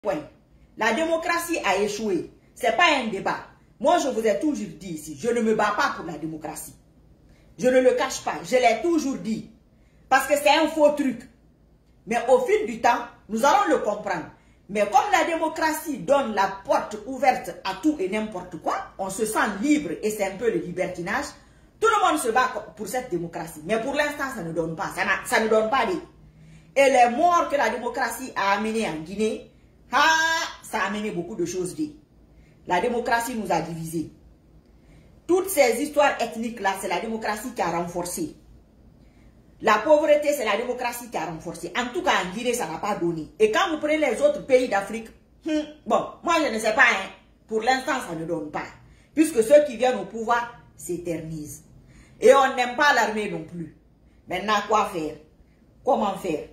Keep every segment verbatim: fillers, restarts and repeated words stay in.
point. La démocratie a échoué. Ce n'est pas un débat. Moi, je vous ai toujours dit ici, je ne me bats pas pour la démocratie. Je ne le cache pas, je l'ai toujours dit. Parce que c'est un faux truc. Mais au fil du temps, nous allons le comprendre. Mais comme la démocratie donne la porte ouverte à tout et n'importe quoi, on se sent libre et c'est un peu le libertinage, tout le monde se bat pour cette démocratie. Mais pour l'instant, ça ne donne pas. Ça, ça ne donne pas des. Et les morts que la démocratie a amenés en Guinée, ah, ça a amené beaucoup de choses. La démocratie nous a divisés. Toutes ces histoires ethniques-là, c'est la démocratie qui a renforcé. La pauvreté, c'est la démocratie qui a renforcé. En tout cas, en Guinée, ça n'a pas donné. Et quand vous prenez les autres pays d'Afrique, hmm, bon, moi je ne sais pas, hein, pour l'instant, ça ne donne pas. Puisque ceux qui viennent au pouvoir s'éternisent. Et on n'aime pas l'armée non plus. Maintenant, quoi faire? Comment faire?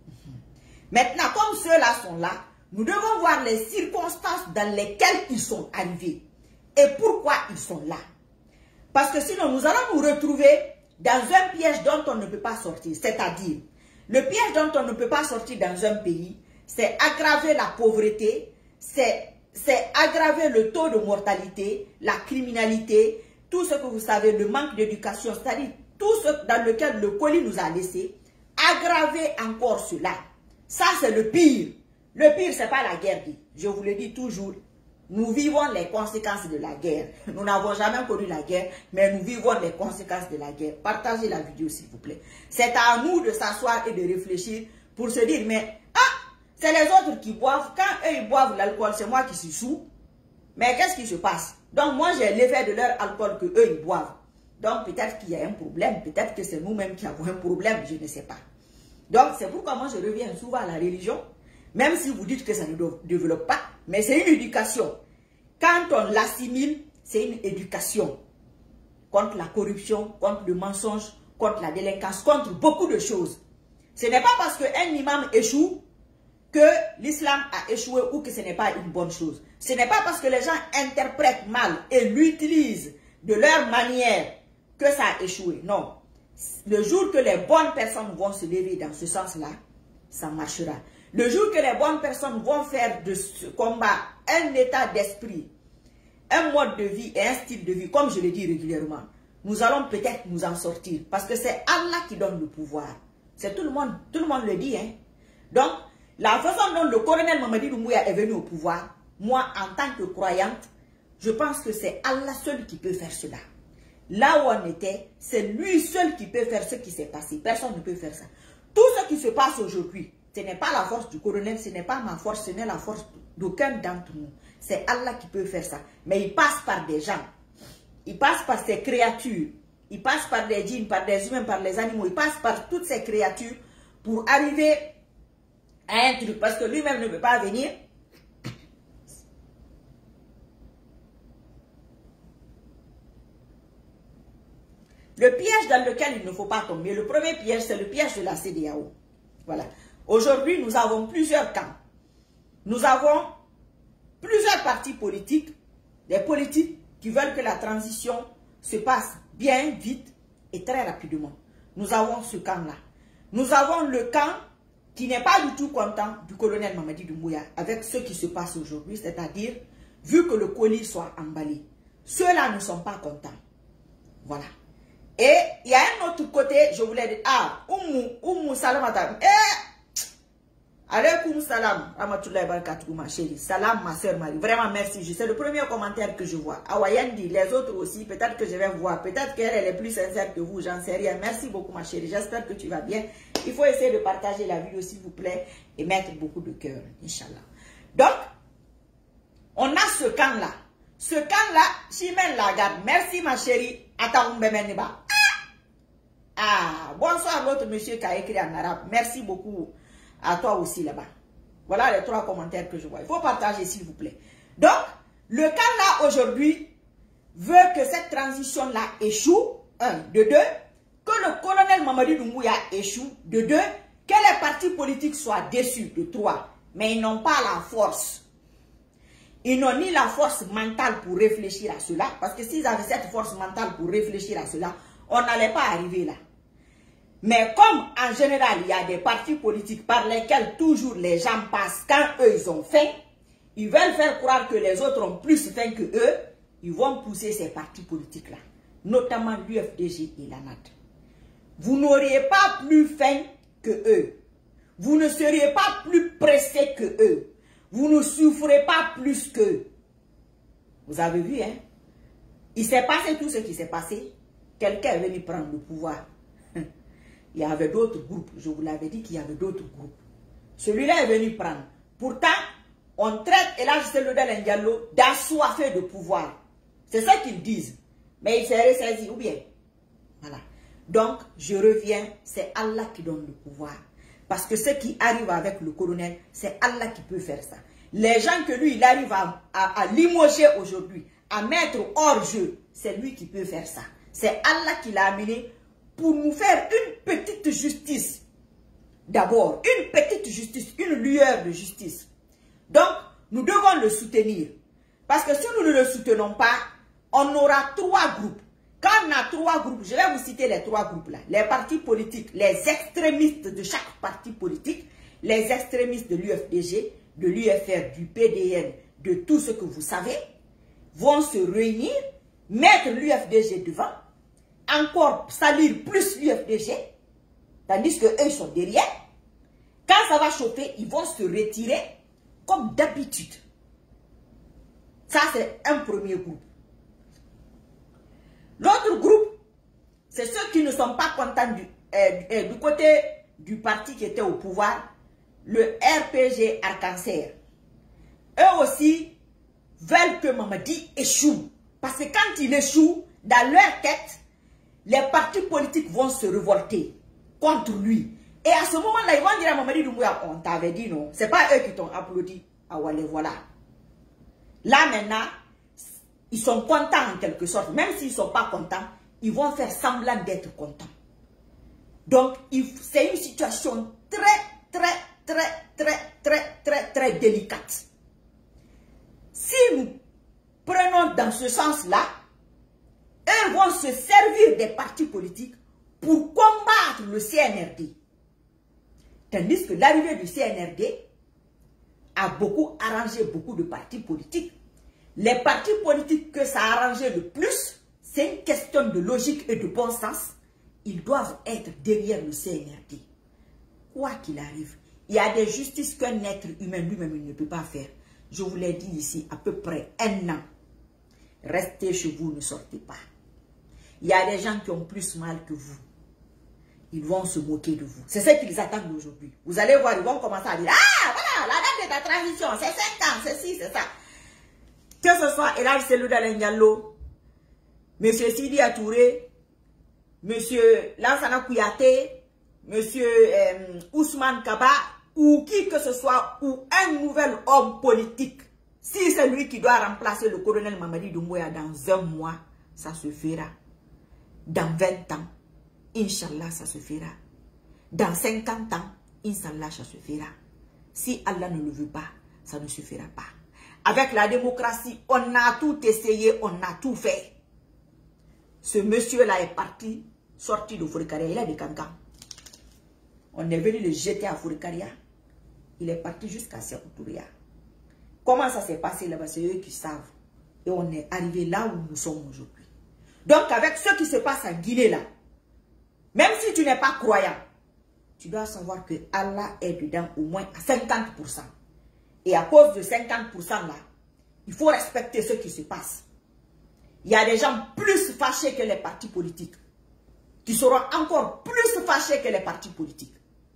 Maintenant, comme ceux-là sont là, nous devons voir les circonstances dans lesquelles ils sont arrivés. Et pourquoi ils sont là. Parce que sinon, nous allons nous retrouver dans un piège dont on ne peut pas sortir. C'est-à-dire, le piège dont on ne peut pas sortir dans un pays, c'est aggraver la pauvreté, c'est aggraver le taux de mortalité, la criminalité, tout ce que vous savez, le manque d'éducation, c'est-à-dire tout ce dans lequel le colis nous a laissé, aggraver encore cela. Ça, c'est le pire. Le pire, ce n'est pas la guerre. Je vous le dis toujours. Nous vivons les conséquences de la guerre. Nous n'avons jamais connu la guerre, mais nous vivons les conséquences de la guerre. Partagez la vidéo, s'il vous plaît. C'est à nous de s'asseoir et de réfléchir pour se dire, mais, ah, c'est les autres qui boivent. Quand eux, ils boivent l'alcool, c'est moi qui suis sous. Mais qu'est-ce qui se passe? Donc, moi, j'ai l'effet de leur alcool que eux, ils boivent. Donc, peut-être qu'il y a un problème. Peut-être que c'est nous-mêmes qui avons un problème. Je ne sais pas. Donc, c'est pourquoi moi, je reviens souvent à la religion. Même si vous dites que ça ne développe pas, mais c'est une éducation. Quand on l'assimile, c'est une éducation. Contre la corruption, contre le mensonge, contre la délinquance, contre beaucoup de choses. Ce n'est pas parce qu'un imam échoue que l'islam a échoué ou que ce n'est pas une bonne chose. Ce n'est pas parce que les gens interprètent mal et l'utilisent de leur manière que ça a échoué. Non. Le jour que les bonnes personnes vont se lever dans ce sens-là, ça marchera. Le jour que les bonnes personnes vont faire de ce combat un état d'esprit, un mode de vie et un style de vie, comme je le dis régulièrement, nous allons peut-être nous en sortir. Parce que c'est Allah qui donne le pouvoir. C'est tout le monde, tout le monde le dit. Hein? Donc, la façon dont le colonel Mamadi Doumbouya est venu au pouvoir, moi, en tant que croyante, je pense que c'est Allah seul qui peut faire cela. Là où on était, c'est lui seul qui peut faire ce qui s'est passé. Personne ne peut faire ça. Tout ce qui se passe aujourd'hui, ce n'est pas la force du colonel, ce n'est pas ma force, ce n'est la force d'aucun d'entre nous. C'est Allah qui peut faire ça. Mais il passe par des gens. Il passe par ces créatures. Il passe par des djinns, par des humains, par les animaux. Il passe par toutes ces créatures pour arriver à un truc. Parce que lui-même ne peut pas venir. Le piège dans lequel il ne faut pas tomber, le premier piège, c'est le piège de la C D A O. Voilà. Aujourd'hui, nous avons plusieurs camps. Nous avons plusieurs partis politiques, des politiques qui veulent que la transition se passe bien, vite et très rapidement. Nous avons ce camp-là. Nous avons le camp qui n'est pas du tout content du colonel Mamadi Doumbouya avec ce qui se passe aujourd'hui, c'est-à-dire, vu que le colis soit emballé, ceux-là ne sont pas contents. Voilà. Et il y a un autre côté, je voulais dire, ah, Oumou, Oumou Salamata, eh, Alaykoum salam, Ramatoulaye Barakatoum, ma chérie. Salam, ma soeur Marie. Vraiment, merci. C'est le premier commentaire que je vois. Awayandi, les autres aussi, peut-être que je vais voir. Peut-être qu'elle est plus sincère que vous, j'en sais rien. Merci beaucoup, ma chérie. J'espère que tu vas bien. Il faut essayer de partager la vidéo, s'il vous plaît, et mettre beaucoup de cœur, Inch'Allah. Donc, on a ce camp-là. Ce camp-là, Chimène Lagarde. Merci, ma chérie. Attends, ah! ah, bonsoir, l'autre monsieur qui a écrit en arabe. Merci beaucoup. À toi aussi là-bas. Voilà les trois commentaires que je vois. Il faut partager, s'il vous plaît. Donc, le cas là aujourd'hui veut que cette transition-là échoue. Un. De deux, que le colonel Mamadi Doumbouya échoue. De deux, que les partis politiques soient déçus. De trois, mais ils n'ont pas la force. Ils n'ont ni la force mentale pour réfléchir à cela. Parce que s'ils avaient cette force mentale pour réfléchir à cela, on n'allait pas arriver là. Mais comme en général, il y a des partis politiques par lesquels toujours les gens passent quand eux, ils ont faim, ils veulent faire croire que les autres ont plus faim que eux, ils vont pousser ces partis politiques-là, notamment l'U F D G et l'A N A D. Vous n'auriez pas plus faim que eux. Vous ne seriez pas plus pressés que eux. Vous ne souffrez pas plus qu'eux. Vous avez vu, hein? Il s'est passé tout ce qui s'est passé. Quelqu'un est venu prendre le pouvoir. Il y avait d'autres groupes. Je vous l'avais dit qu'il y avait d'autres groupes. Celui-là est venu prendre. Pourtant, on traite Elhadji Cellou-Dalein Diallo d'assoiffé de pouvoir. C'est ça qu'ils disent. Mais il s'est ressaisi, ou bien. Voilà. Donc, je reviens, c'est Allah qui donne le pouvoir. Parce que ce qui arrive avec le colonel, c'est Allah qui peut faire ça. Les gens que lui, il arrive à, à, à limoger aujourd'hui, à mettre hors jeu, c'est lui qui peut faire ça. C'est Allah qui l'a amené pour nous faire une petite justice. D'abord, une petite justice, une lueur de justice. Donc, nous devons le soutenir. Parce que si nous ne le soutenons pas, on aura trois groupes. Quand on a trois groupes, je vais vous citer les trois groupes là. Les partis politiques, les extrémistes de chaque parti politique, les extrémistes de l'U F D G, de l'U F R, du P D N, de tout ce que vous savez, vont se réunir, mettre l'U F D G devant, encore salir plus l'U F D G, tandis qu'eux ils sont derrière. Quand ça va chauffer, ils vont se retirer comme d'habitude. Ça, c'est un premier groupe. L'autre groupe, c'est ceux qui ne sont pas contents du, euh, euh, du côté du parti qui était au pouvoir, le R P G Arc-en-Ciel. Eux aussi veulent que Mamadi échoue. Parce que quand il échoue, dans leur tête, les partis politiques vont se révolter contre lui. Et à ce moment-là, ils vont dire à Mamadi Doumbouya, on t'avait dit non. Ce n'est pas eux qui t'ont applaudi. Ah ouais, voilà. Là maintenant, ils sont contents en quelque sorte. Même s'ils ne sont pas contents, ils vont faire semblant d'être contents. Donc, c'est une situation très, très, très, très, très, très, très délicate. Si nous prenons dans ce sens-là, eux vont se servir des partis politiques pour combattre le C N R D. Tandis que l'arrivée du C N R D a beaucoup arrangé beaucoup de partis politiques. Les partis politiques que ça a arrangé le plus, c'est une question de logique et de bon sens. Ils doivent être derrière le C N R D. Quoi qu'il arrive, il y a des justices qu'un être humain lui-même ne peut pas faire. Je vous l'ai dit ici, à peu près un an. Restez chez vous, ne sortez pas. Il y a des gens qui ont plus mal que vous. Ils vont se moquer de vous. C'est ce qu'ils attendent aujourd'hui. Vous allez voir, ils vont commencer à dire, ah, voilà, la date de ta transition, c'est cinq ans, c'est ci, c'est ça. Que ce soit Elhadji Cellou-Dalein Diallo, M. Sidi Touré, M. Lansana Kouyaté, M. Euh, Ousmane Kaba, ou qui que ce soit, ou un nouvel homme politique, si c'est lui qui doit remplacer le colonel Mamadi Doumbouya dans un mois, ça se fera. Dans vingt ans, Inch'Allah, ça se fera. Dans cinquante ans, Inch'Allah, ça se fera. Si Allah ne le veut pas, ça ne se fera pas. Avec la démocratie, on a tout essayé, on a tout fait. Ce monsieur-là est parti, sorti de Fourekaria, il a des cancans. On est venu le jeter à Fourekaria. Il est parti jusqu'à Sékou-Touria. Comment ça s'est passé là-bas, c'est eux qui savent. Et on est arrivé là où nous sommes aujourd'hui. Donc avec ce qui se passe en Guinée là, même si tu n'es pas croyant, tu dois savoir que Allah est dedans au moins à cinquante pour cent. Et à cause de cinquante pour cent là, il faut respecter ce qui se passe. Il y a des gens plus fâchés que les partis politiques, qui seront encore plus fâchés que les partis politiques.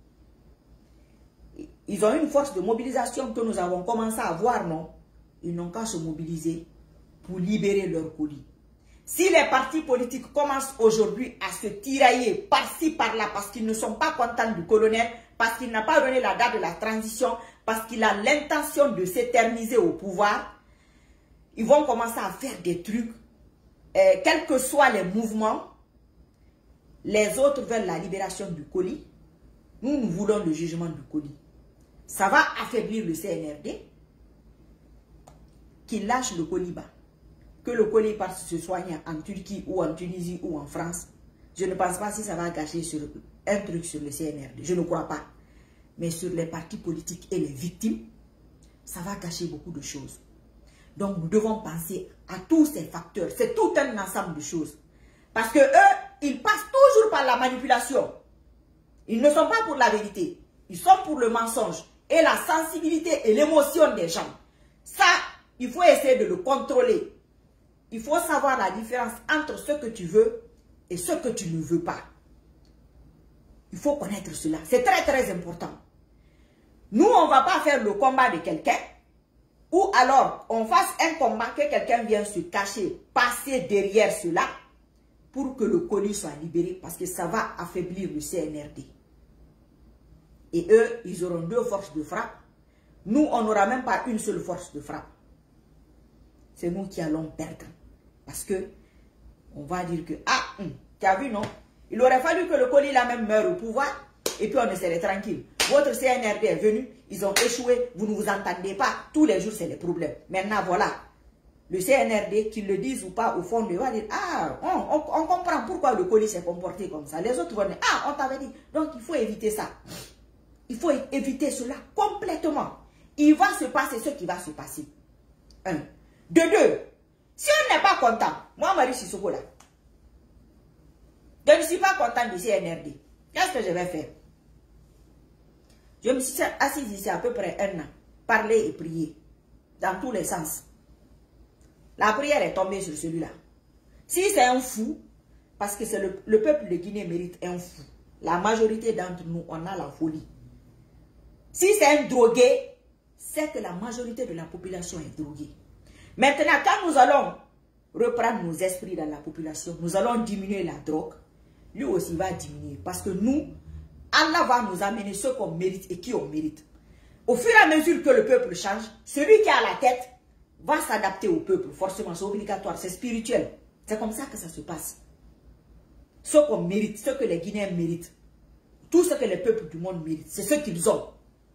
Ils ont une force de mobilisation que nous avons commencé à voir, non? Ils n'ont qu'à se mobiliser pour libérer leur colis. Si les partis politiques commencent aujourd'hui à se tirailler par-ci, par-là, parce qu'ils ne sont pas contents du colonel, parce qu'il n'a pas donné la date de la transition, parce qu'il a l'intention de s'éterniser au pouvoir, ils vont commencer à faire des trucs, euh, quels que soient les mouvements. Les autres veulent la libération du colis. Nous, nous voulons le jugement du colis. Ça va affaiblir le C N R D, qui lâche le colis bas. Que le colis parte se soigner en Turquie ou en Tunisie ou en France, je ne pense pas si ça va gâcher sur un truc sur le C N R D. Je ne crois pas. Mais sur les partis politiques et les victimes, ça va cacher beaucoup de choses. Donc, nous devons penser à tous ces facteurs. C'est tout un ensemble de choses. Parce que eux, ils passent toujours par la manipulation. Ils ne sont pas pour la vérité. Ils sont pour le mensonge et la sensibilité et l'émotion des gens. Ça, il faut essayer de le contrôler. Il faut savoir la différence entre ce que tu veux et ce que tu ne veux pas. Il faut connaître cela. C'est très très important. Nous, on ne va pas faire le combat de quelqu'un ou alors on fasse un combat que quelqu'un vienne se cacher, passer derrière cela pour que le colis soit libéré parce que ça va affaiblir le C N R D. Et eux, ils auront deux forces de frappe. Nous, on n'aura même pas une seule force de frappe. C'est nous qui allons perdre. Parce que on va dire que, ah, hum, tu as vu, non? Il aurait fallu que le colis là même meure au pouvoir et puis on serait tranquille. Votre C N R D est venu, ils ont échoué, vous ne vous entendez pas. Tous les jours, c'est les problèmes. Maintenant, voilà. Le C N R D, qu'ils le disent ou pas, au fond, ils vont dire, ah, on, on, on comprend pourquoi le colis s'est comporté comme ça. Les autres vont dire, ah, on t'avait dit. Donc, il faut éviter ça. Il faut éviter cela complètement. Il va se passer ce qui va se passer. Un. De deux, si on n'est pas content, moi, Marie Sissoko là, je ne suis pas content du C N R D. Qu'est-ce que je vais faire? Je me suis assise ici à peu près un an, parler et prier, dans tous les sens. La prière est tombée sur celui-là. Si c'est un fou, parce que c'est le, le peuple de Guinée mérite un fou. La majorité d'entre nous, on a la folie. Si c'est un drogué, c'est que la majorité de la population est droguée. Maintenant, quand nous allons reprendre nos esprits dans la population, nous allons diminuer la drogue, lui aussi va diminuer. Parce que nous, Allah va nous amener ce qu'on mérite et qui on mérite. Au fur et à mesure que le peuple change, celui qui a la tête va s'adapter au peuple. Forcément, c'est obligatoire, c'est spirituel. C'est comme ça que ça se passe. Ce qu'on mérite, ce que les Guinéens méritent, tout ce que les peuples du monde méritent, c'est ce qu'ils ont.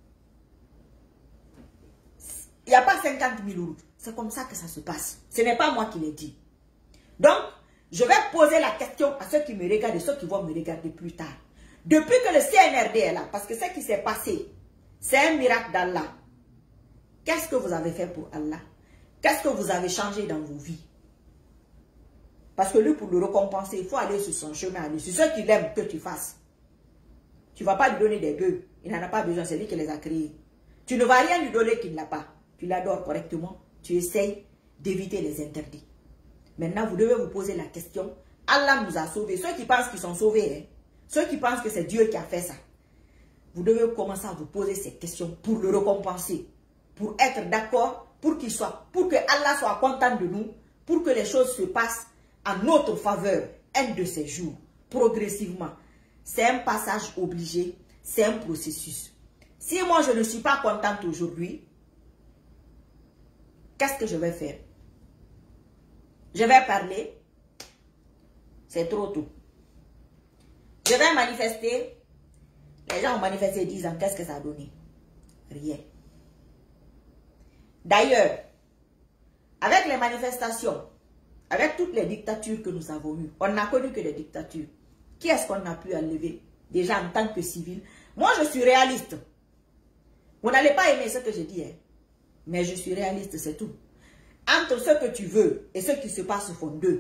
Il n'y a pas cinquante mille routes. C'est comme ça que ça se passe. Ce n'est pas moi qui l'ai dit. Donc, je vais poser la question à ceux qui me regardent et ceux qui vont me regarder plus tard. Depuis que le C N R D est là, parce que ce qui s'est passé, c'est un miracle d'Allah. Qu'est-ce que vous avez fait pour Allah? Qu'est-ce que vous avez changé dans vos vies? Parce que lui, pour le récompenser, il faut aller sur son chemin à lui. C'est ce qu'il aime que tu fasses. Tu ne vas pas lui donner des bœufs. Il n'en a pas besoin, c'est lui qui les a créés. Tu ne vas rien lui donner qu'il n'a pas. Tu l'adores correctement. Tu essayes d'éviter les interdits. Maintenant, vous devez vous poser la question. Allah nous a sauvés. Ceux qui pensent qu'ils sont sauvés, hein, ceux qui pensent que c'est Dieu qui a fait ça, vous devez commencer à vous poser ces questions pour le récompenser. Pour être d'accord, pour qu'il soit, pour que Allah soit content de nous, pour que les choses se passent en notre faveur, un de ces jours, progressivement. C'est un passage obligé, c'est un processus. Si moi je ne suis pas contente aujourd'hui, qu'est-ce que je vais faire? Je vais parler, c'est trop tôt. Je vais manifester, les gens ont manifesté dix ans, qu'est-ce que ça a donné? Rien. D'ailleurs, avec les manifestations, avec toutes les dictatures que nous avons eues, on n'a connu que les dictatures. Qui est-ce qu'on a pu enlever? Déjà en tant que civil. Moi, je suis réaliste. Vous n'allez pas aimer ce que je dis, hein? Mais je suis réaliste, c'est tout. Entre ce que tu veux et ce qui se passe au fond d'eux,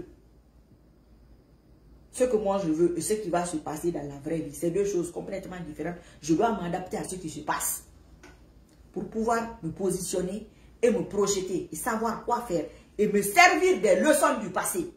ce que moi je veux et ce qui va se passer dans la vraie vie, c'est deux choses complètement différentes. Je dois m'adapter à ce qui se passe pour pouvoir me positionner et me projeter et savoir quoi faire et me servir des leçons du passé.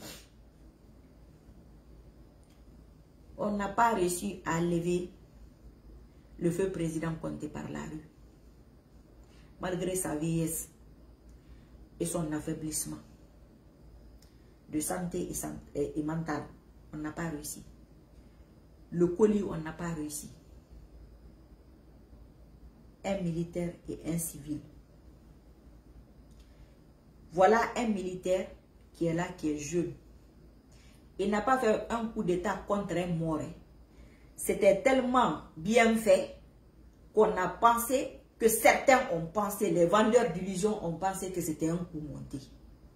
On n'a pas réussi à lever le feu président Conté par la rue. Malgré sa vieillesse et son affaiblissement de santé et, santé et, et mental, on n'a pas réussi. Le colis, on n'a pas réussi. Un militaire et un civil. Voilà un militaire qui est là, qui est jeune. Il n'a pas fait un coup d'état contre un mort. C'était tellement bien fait qu'on a pensé que certains ont pensé, les vendeurs d'illusions ont pensé que c'était un coup monté.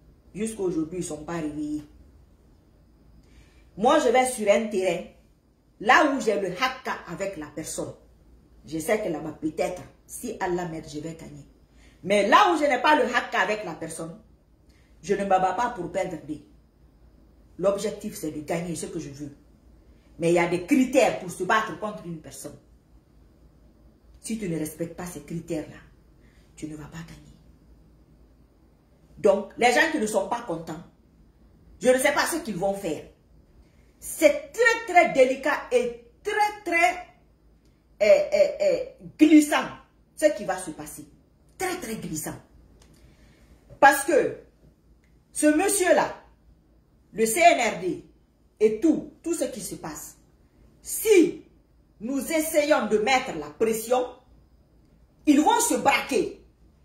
Jusqu'à aujourd'hui, ils ne sont pas réveillés. Moi, je vais sur un terrain là où j'ai le hakka avec la personne, je sais que là-bas, peut-être, si Allah m'aide, je vais gagner. Mais là où je n'ai pas le hakka avec la personne, je ne me bats pas pour perdre des. L'objectif, c'est de gagner ce que je veux. Mais il y a des critères pour se battre contre une personne. Si tu ne respectes pas ces critères-là, tu ne vas pas gagner. Donc, les gens qui ne sont pas contents, je ne sais pas ce qu'ils vont faire. C'est très, très délicat et très, très eh, eh, eh, glissant ce qui va se passer. Très, très glissant. Parce que ce monsieur-là, le C N R D et tout, tout ce qui se passe, si nous essayons de mettre la pression, ils vont se braquer.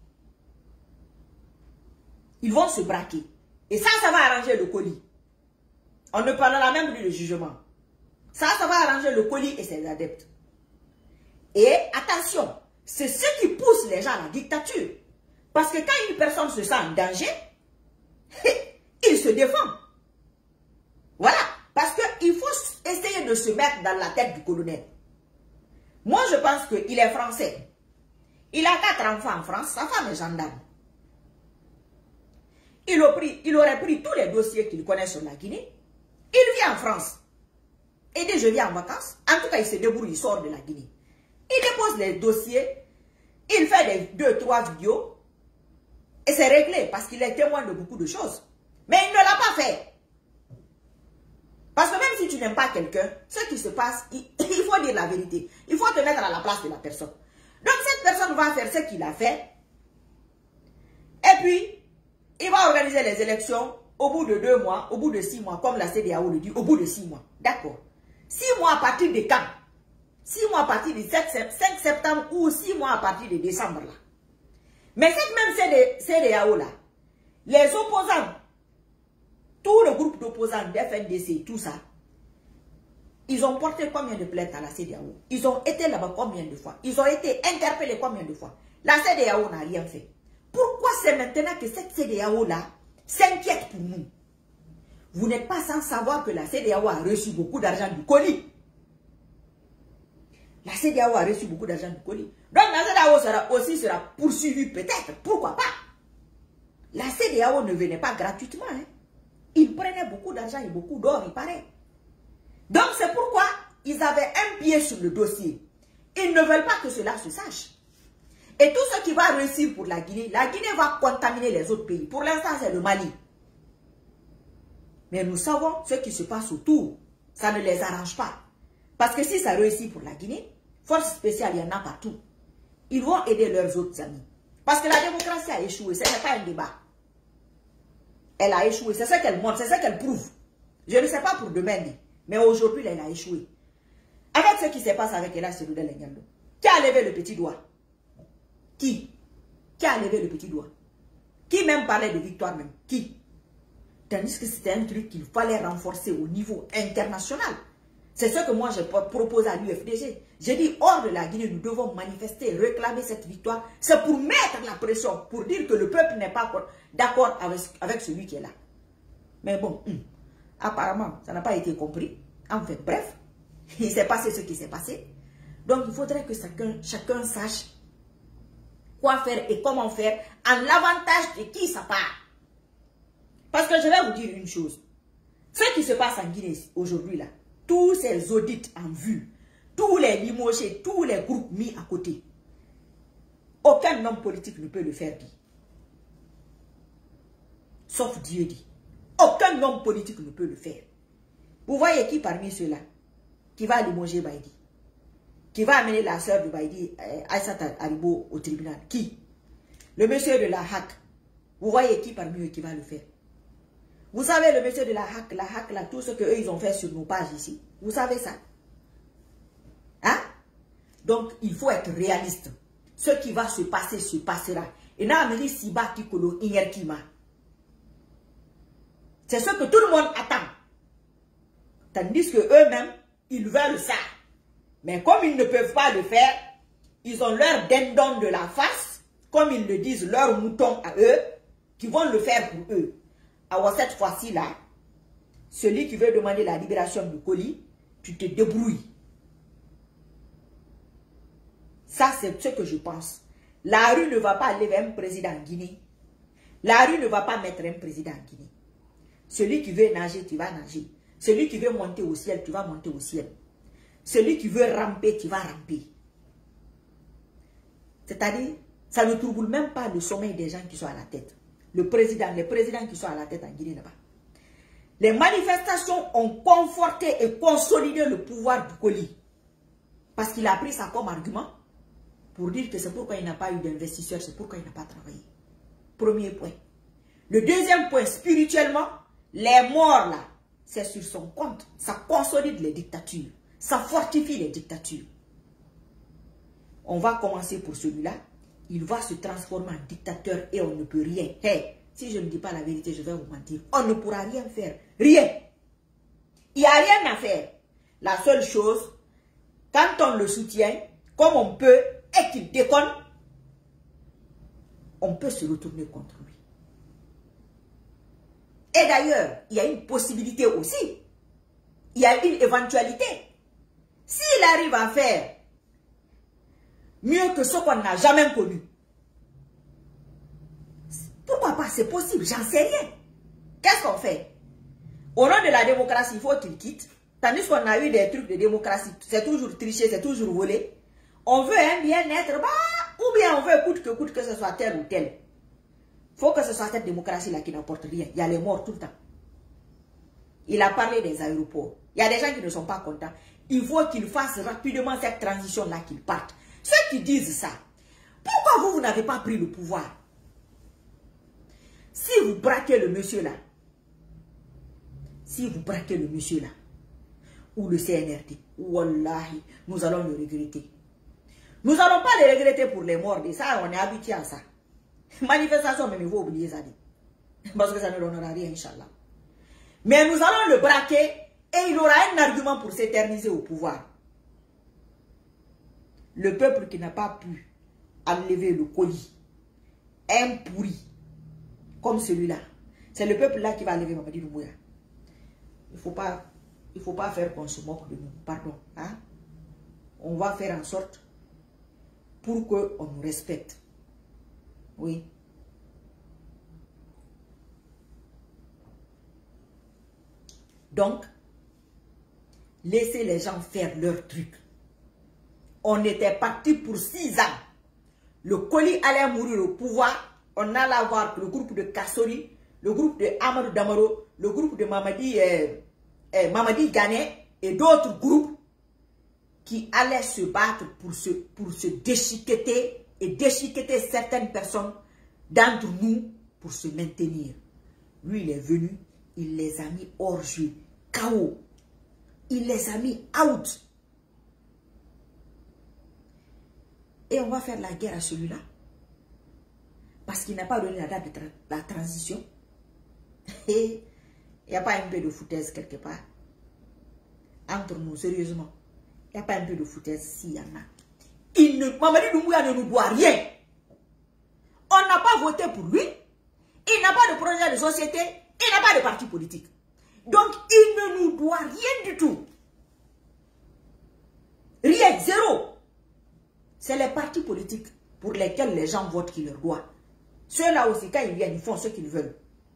Ils vont se braquer. Et ça, ça va arranger le colis. On ne parlera même plus de jugement. Ça, ça va arranger le colis et ses adeptes. Et attention, c'est ce qui pousse les gens à la dictature. Parce que quand une personne se sent en danger, il se défend. Voilà. Parce qu'il faut essayer de se mettre dans la tête du colonel. Moi, je pense qu'il est français. Il a quatre enfants en France, sa femme est gendarme. Il, a pris, il aurait pris tous les dossiers qu'il connaît sur la Guinée. Il vient en France. Il dit, je viens en vacances. En tout cas, il se débrouille, il sort de la Guinée. Il dépose les dossiers. Il fait des deux, trois vidéos. Et c'est réglé parce qu'il est témoin de beaucoup de choses. Mais il ne l'a pas fait. Parce que même si tu n'aimes pas quelqu'un, ce qui se passe, il, il faut dire la vérité. Il faut te mettre à la place de la personne. Donc cette personne va faire ce qu'il a fait. Et puis, il va organiser les élections au bout de deux mois, au bout de six mois, comme la C D A O le dit, au bout de six mois. D'accord. Six mois à partir de quand? Six mois à partir du cinq septembre ou six mois à partir de décembre là. Mais cette même C D A O là, les opposants, tout le groupe d'opposants d'F N D C, tout ça, ils ont porté combien de plaintes à la C D A O? Ils ont été là-bas combien de fois? Ils ont été interpellés combien de fois? La C D A O n'a rien fait. Pourquoi c'est maintenant que cette C D A O-là s'inquiète pour nous? Vous n'êtes pas sans savoir que la C D A O a reçu beaucoup d'argent du colis. La C D A O a reçu beaucoup d'argent du colis. Donc la C D A O sera aussi sera poursuivie peut-être. Pourquoi pas? La C D A O ne venait pas gratuitement. Hein. Ils prenaient beaucoup d'argent et beaucoup d'or, il paraît. Donc c'est pourquoi ils avaient un pied sur le dossier. Ils ne veulent pas que cela se sache. Et tout ce qui va réussir pour la Guinée, la Guinée va contaminer les autres pays. Pour l'instant, c'est le Mali. Mais nous savons ce qui se passe autour. Ça ne les arrange pas. Parce que si ça réussit pour la Guinée, force spéciale, il y en a partout. Ils vont aider leurs autres amis. Parce que la démocratie a échoué. Ce n'est pas un débat. Elle a échoué. C'est ce qu'elle montre. C'est ce qu'elle prouve. Je ne sais pas pour demain. Mais aujourd'hui, elle a échoué. Avec ce qui se passe avec Ella Seloudel Nguendo, qui a levé le petit doigt? Qui? Qui a levé le petit doigt? Qui même parlait de victoire même? Qui? Tandis que c'était un truc qu'il fallait renforcer au niveau international. C'est ce que moi j'ai proposé à l'U F D G. J'ai dit, hors de la Guinée, nous devons manifester, réclamer cette victoire. C'est pour mettre la pression, pour dire que le peuple n'est pas d'accord avec, avec celui qui est là. Mais bon, hum, apparemment, ça n'a pas été compris. En fait, bref, il s'est passé ce qui s'est passé. Donc, il faudrait que chacun, chacun sache quoi faire et comment faire en l'avantage de qui ça part. Parce que je vais vous dire une chose. Ce qui se passe en Guinée aujourd'hui là, tous ces audits en vue, tous les limogés, tous les groupes mis à côté, aucun homme politique ne peut le faire dire. Sauf Dieu dit. Aucun homme politique ne peut le faire. Vous voyez qui parmi ceux-là qui va limoger Baïdi? Qui va amener la sœur de Baïdi, euh, Aïssata Haribo, au tribunal? Qui? Le monsieur de la H A C. Vous voyez qui parmi eux qui va le faire? Vous savez, le monsieur de la H A C, la H A C, là, tout ce qu'eux, ils ont fait sur nos pages ici. Vous savez ça? Hein? Donc, il faut être réaliste. Ce qui va se passer, se passera. Et n'a amené Siba Kikolo Inyerkima. C'est ce que tout le monde attend. Tandis que eux-mêmes, ils veulent ça. Mais comme ils ne peuvent pas le faire, ils ont leur dindon de la face, comme ils le disent, leur mouton à eux, qui vont le faire pour eux. Alors cette fois-ci là, celui qui veut demander la libération du colis, tu te débrouilles. Ça, c'est ce que je pense. La rue ne va pas aller vers un président en Guinée. La rue ne va pas mettre un président en Guinée. Celui qui veut nager, tu vas nager. Celui qui veut monter au ciel, tu vas monter au ciel. Celui qui veut ramper, tu vas ramper. C'est-à-dire, ça ne trouble même pas le sommeil des gens qui sont à la tête. Le président, les présidents qui sont à la tête en Guinée là-bas. Les manifestations ont conforté et consolidé le pouvoir du Koli. Parce qu'il a pris ça comme argument pour dire que c'est pourquoi il n'a pas eu d'investisseurs, c'est pourquoi il n'a pas travaillé. Premier point. Le deuxième point, spirituellement, les morts là, c'est sur son compte. Ça consolide les dictatures. Ça fortifie les dictatures. On va commencer pour celui-là. Il va se transformer en dictateur et on ne peut rien. Hey, si je ne dis pas la vérité, je vais vous mentir. On ne pourra rien faire. Rien. Il n'y a rien à faire. La seule chose, quand on le soutient, comme on peut, et qu'il déconne, on peut se retourner contre lui. Et d'ailleurs, il y a une possibilité aussi. Il y a une éventualité. S'il arrive à faire mieux que ce qu'on n'a jamais connu, pourquoi pas? C'est possible, j'en sais rien. Qu'est-ce qu'on fait? Au nom de la démocratie, il faut qu'il quitte. Tandis qu'on a eu des trucs de démocratie, c'est toujours triché, c'est toujours volé. On veut un bien-être, bah, ou bien on veut coûte que coûte que ce soit tel ou tel. Il faut que ce soit cette démocratie-là qui n'apporte rien. Il y a les morts tout le temps. Il a parlé des aéroports. Il y a des gens qui ne sont pas contents. Il faut qu'ils fassent rapidement cette transition-là, qu'ils partent. Ceux qui disent ça, pourquoi vous, vous n'avez pas pris le pouvoir? Si vous braquez le monsieur là, si vous braquez le monsieur là, ou le C N R D, wallahi, nous allons le regretter. Nous n'allons pas le regretter pour les morts. Et ça, on est habitué à ça. Manifestation, même il faut oublier ça. Parce que ça ne donnera rien, Inch'Allah. Mais nous allons le braquer et il aura un argument pour s'éterniser au pouvoir. Le peuple qui n'a pas pu enlever le colis, un pourri, comme celui-là, c'est le peuple-là qui va enlever Mamadi Doumbouya. Il ne faut pas, il faut pas faire qu'on se moque de nous. Pardon. Hein? On va faire en sorte pour qu'on nous respecte. Oui. Donc, laissez les gens faire leur truc. On était parti pour six ans. Le Koli allait mourir au pouvoir. On allait avoir le groupe de Kassori, le groupe de Amadou Damaro, le groupe de Mamadi, euh, euh, Mamadi Gane et d'autres groupes qui allaient se battre pour se, pour se déchiqueter et déchiqueter certaines personnes d'entre nous pour se maintenir. Lui, il est venu, il les a mis hors jeu, K O. Il les a mis out. Et on va faire la guerre à celui-là. Parce qu'il n'a pas donné la date de tra la transition. Et il n'y a pas un peu de foutaise quelque part. Entre nous, sérieusement. Il n'y a pas un peu de foutaise s'il y en a. Il ne, Mamadi Doumbouya ne nous doit rien. On n'a pas voté pour lui. Il n'a pas de projet de société. Il n'a pas de parti politique. Donc, il ne nous doit rien du tout. Rien, zéro. C'est les partis politiques pour lesquels les gens votent qui leur doivent. Ceux-là aussi, quand ils viennent, ils font ce qu'ils veulent.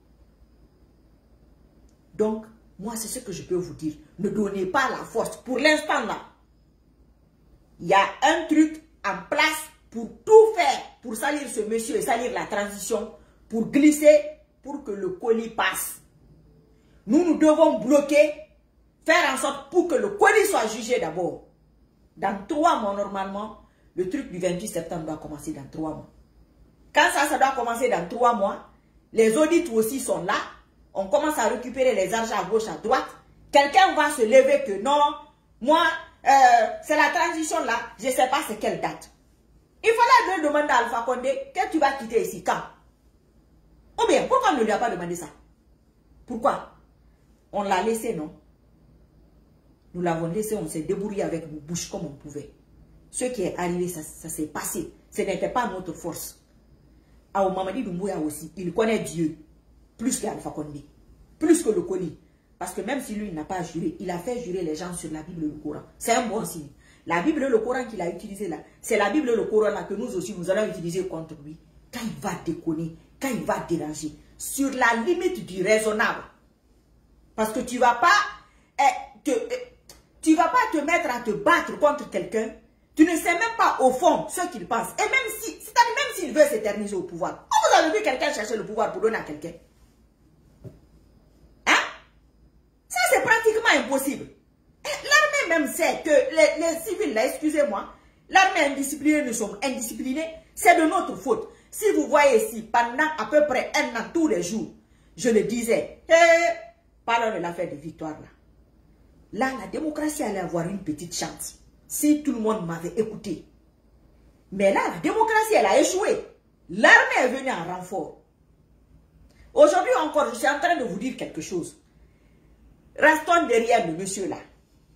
Donc, moi, c'est ce que je peux vous dire. Ne donnez pas la force. Pour l'instant, là, il y a un truc en place pour tout faire, pour salir ce monsieur et salir la transition, pour glisser, pour que le colis passe. Nous, nous devons bloquer, faire en sorte pour que le colis soit jugé d'abord. Dans trois mois, normalement, le truc du vingt-huit septembre doit commencer dans trois mois. Quand ça, ça doit commencer dans trois mois, les audits aussi sont là. On commence à récupérer les argents à gauche, à droite. Quelqu'un va se lever que non, moi, euh, c'est la transition là, je ne sais pas c'est quelle date. Il fallait lui demander à Alpha Condé que tu vas quitter ici quand. Ou bien, pourquoi on ne lui a pas demandé ça? Pourquoi? On l'a laissé, non? Nous l'avons laissé, on s'est débrouillé avec nos bouches comme on pouvait. Ce qui est arrivé, ça, ça s'est passé. Ce n'était pas notre force. À Mamadi Doumbouya aussi, il connaît Dieu. Plus qu'Alpha Condé. Plus que le colis. Parce que même si lui n'a pas juré, il a fait jurer les gens sur la Bible et le Coran. C'est un bon signe. La Bible et le Coran qu'il a utilisé là, c'est la Bible et le Coran là que nous aussi nous allons utiliser contre lui. Quand il va déconner, quand il va déranger, sur la limite du raisonnable. Parce que tu ne vas pas eh, te, eh, tu vas pas te mettre à te battre contre quelqu'un. Tu ne sais même pas au fond ce qu'il pense. Et même si, c'est-à-dire même s'il veut s'éterniser au pouvoir. Vous avez vu quelqu'un chercher le pouvoir pour donner à quelqu'un? Hein? Ça c'est pratiquement impossible. L'armée même sait que les, les civils là, excusez-moi, l'armée indisciplinée, nous sommes indisciplinés. C'est de notre faute. Si vous voyez ici, pendant à peu près un an tous les jours, je le disais, hey, parlons de l'affaire de Victoire là. Là, la démocratie allait avoir une petite chance. Si tout le monde m'avait écouté. Mais là, la démocratie, elle a échoué. L'armée est venue en renfort. Aujourd'hui encore, je suis en train de vous dire quelque chose. Restons derrière le monsieur là.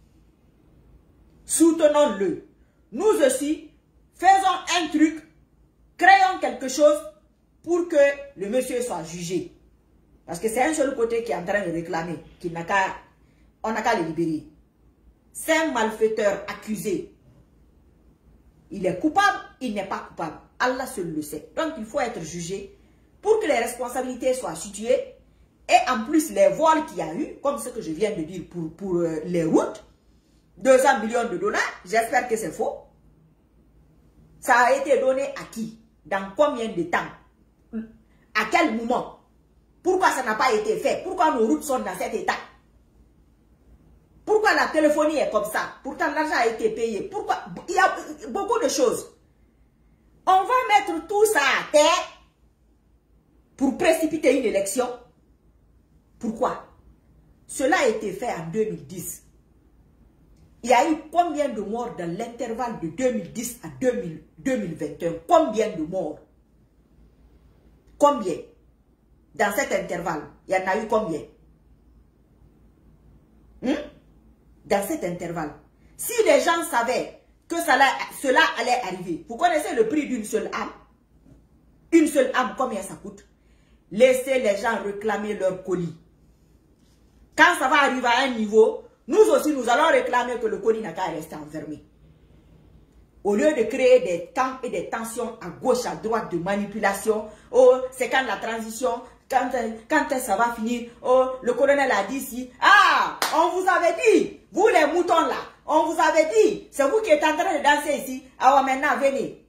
Soutenons-le. Nous aussi, faisons un truc, créons quelque chose pour que le monsieur soit jugé. Parce que c'est un seul côté qui est en train de réclamer, qu'il n'a qu'à, on n'a qu'à le libérer. C'est un malfaiteur accusé. Il est coupable, il n'est pas coupable. Allah seul le sait. Donc il faut être jugé pour que les responsabilités soient situées. Et en plus, les vols qu'il y a eu, comme ce que je viens de dire pour, pour euh, les routes, deux cents millions de dollars, j'espère que c'est faux. Ça a été donné à qui? Dans combien de temps? À quel moment? Pourquoi ça n'a pas été fait? Pourquoi nos routes sont dans cet état? Pourquoi la téléphonie est comme ça? Pourtant, l'argent a été payé. Pourquoi? Il y a beaucoup de choses. On va mettre tout ça à terre pour précipiter une élection. Pourquoi? Cela a été fait en deux mille dix. Il y a eu combien de morts dans l'intervalle de deux mille dix à deux mille vingt et un? Combien de morts? Combien? Dans cet intervalle, il y en a eu combien? Hmm? Dans cet intervalle. Si les gens savaient que cela, cela allait arriver, vous connaissez le prix d'une seule âme? Une seule âme, combien ça coûte? Laissez les gens réclamer leur colis. Quand ça va arriver à un niveau, nous aussi, nous allons réclamer que le colis n'a qu'à rester enfermé. Au lieu de créer des camps et des tensions à gauche, à droite, de manipulation, oh, c'est quand la transition, quand, quand ça va finir, oh, le colonel a dit ici, ah, on vous avait dit, vous les moutons là, on vous avait dit, c'est vous qui êtes en train de danser ici, alors maintenant venez.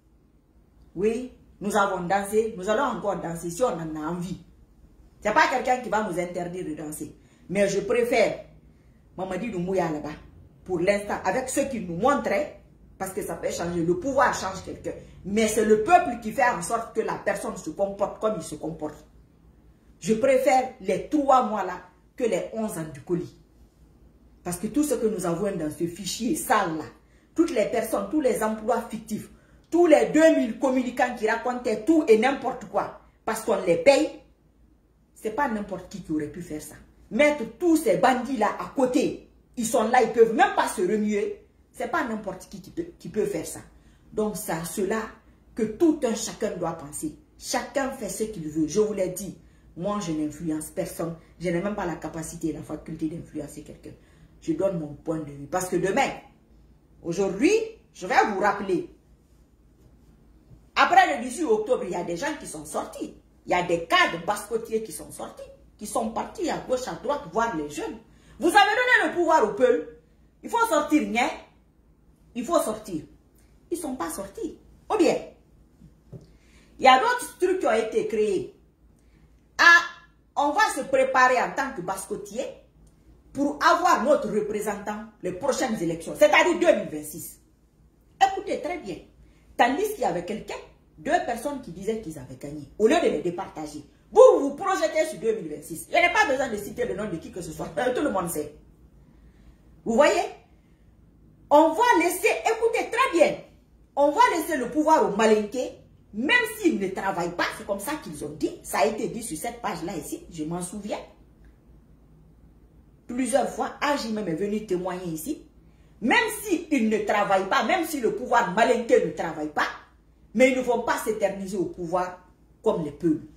Oui, nous avons dansé, nous allons encore danser si on en a envie. Ce n'est pas quelqu'un qui va nous interdire de danser. Mais je préfère Mamadi Doumbouya là-bas, pour l'instant, avec ceux qui nous montraient, parce que ça peut changer, le pouvoir change quelqu'un. Mais c'est le peuple qui fait en sorte que la personne se comporte comme il se comporte. Je préfère les trois mois là que les onze ans du colis. Parce que tout ce que nous avons dans ce fichier sale là, toutes les personnes, tous les emplois fictifs, tous les deux mille communicants qui racontaient tout et n'importe quoi, parce qu'on les paye, c'est pas n'importe qui qui aurait pu faire ça. Mettre tous ces bandits-là à côté, ils sont là, ils ne peuvent même pas se remuer. C'est pas n'importe qui qui peut, qui peut faire ça. Donc c'est à cela que tout un chacun doit penser. Chacun fait ce qu'il veut. Je vous l'ai dit, moi je n'influence personne. Je n'ai même pas la capacité et la faculté d'influencer quelqu'un. Je donne mon point de vue. Parce que demain, aujourd'hui, je vais vous rappeler. Après le dix-huit octobre, il y a des gens qui sont sortis. Il y a des cadres bascotiers qui sont sortis, qui sont partis à gauche, à droite, voir les jeunes. Vous avez donné le pouvoir au peuple. Il faut sortir, rien. Il faut sortir. Ils ne sont pas sortis. Ou bien, il y a d'autres trucs qui ont été créés. Ah, on va se préparer en tant que bascotier pour avoir notre représentant les prochaines élections, c'est-à-dire deux mille vingt-six. Écoutez très bien. Tandis qu'il y avait quelqu'un, deux personnes qui disaient qu'ils avaient gagné, au lieu de les départager. Vous, vous vous projetez sur deux mille vingt-six. Il n'y a pas besoin de citer le nom de qui que ce soit. Tout le monde sait. Vous voyez? On va laisser, écoutez très bien, on va laisser le pouvoir aux Malinqués, même s'ils ne travaillent pas, c'est comme ça qu'ils ont dit. Ça a été dit sur cette page-là ici, je m'en souviens. Plusieurs fois, A J même est venu témoigner ici. Même s'ils ne travaillent pas, même si le pouvoir Malinqué ne travaille pas, mais ils ne vont pas s'éterniser au pouvoir comme les peuples.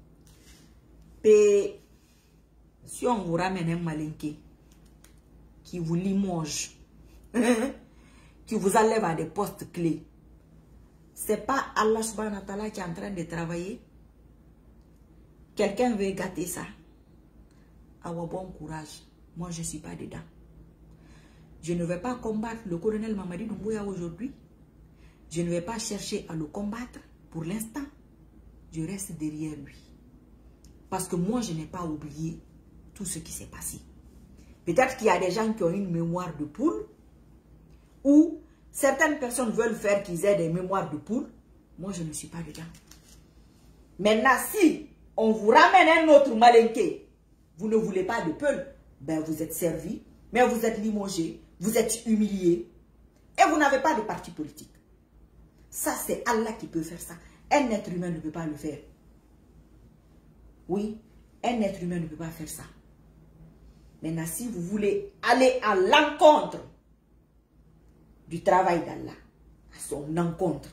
Et si on vous ramène un Malinqué qui vous limoge, qui vous enlève à des postes clés. C'est pas Allah subhanahu wa ta'ala qui est en train de travailler. Quelqu'un veut gâter ça. Ah ouais, bon courage. Moi, je ne suis pas dedans. Je ne vais pas combattre le colonel Mamadi Doumbouya aujourd'hui. Je ne vais pas chercher à le combattre pour l'instant. Je reste derrière lui. Parce que moi, je n'ai pas oublié tout ce qui s'est passé. Peut-être qu'il y a des gens qui ont une mémoire de poule, ou certaines personnes veulent faire qu'ils aient des mémoires de poule. Moi, je ne suis pas dedans. Maintenant, si on vous ramène un autre malinqué, vous ne voulez pas de peul, ben vous êtes servi, mais vous êtes limogé, vous êtes humilié, et vous n'avez pas de parti politique. Ça, c'est Allah qui peut faire ça. Un être humain ne peut pas le faire. Oui, un être humain ne peut pas faire ça. Maintenant, si vous voulez aller à l'encontre du travail d'Allah, à son encontre,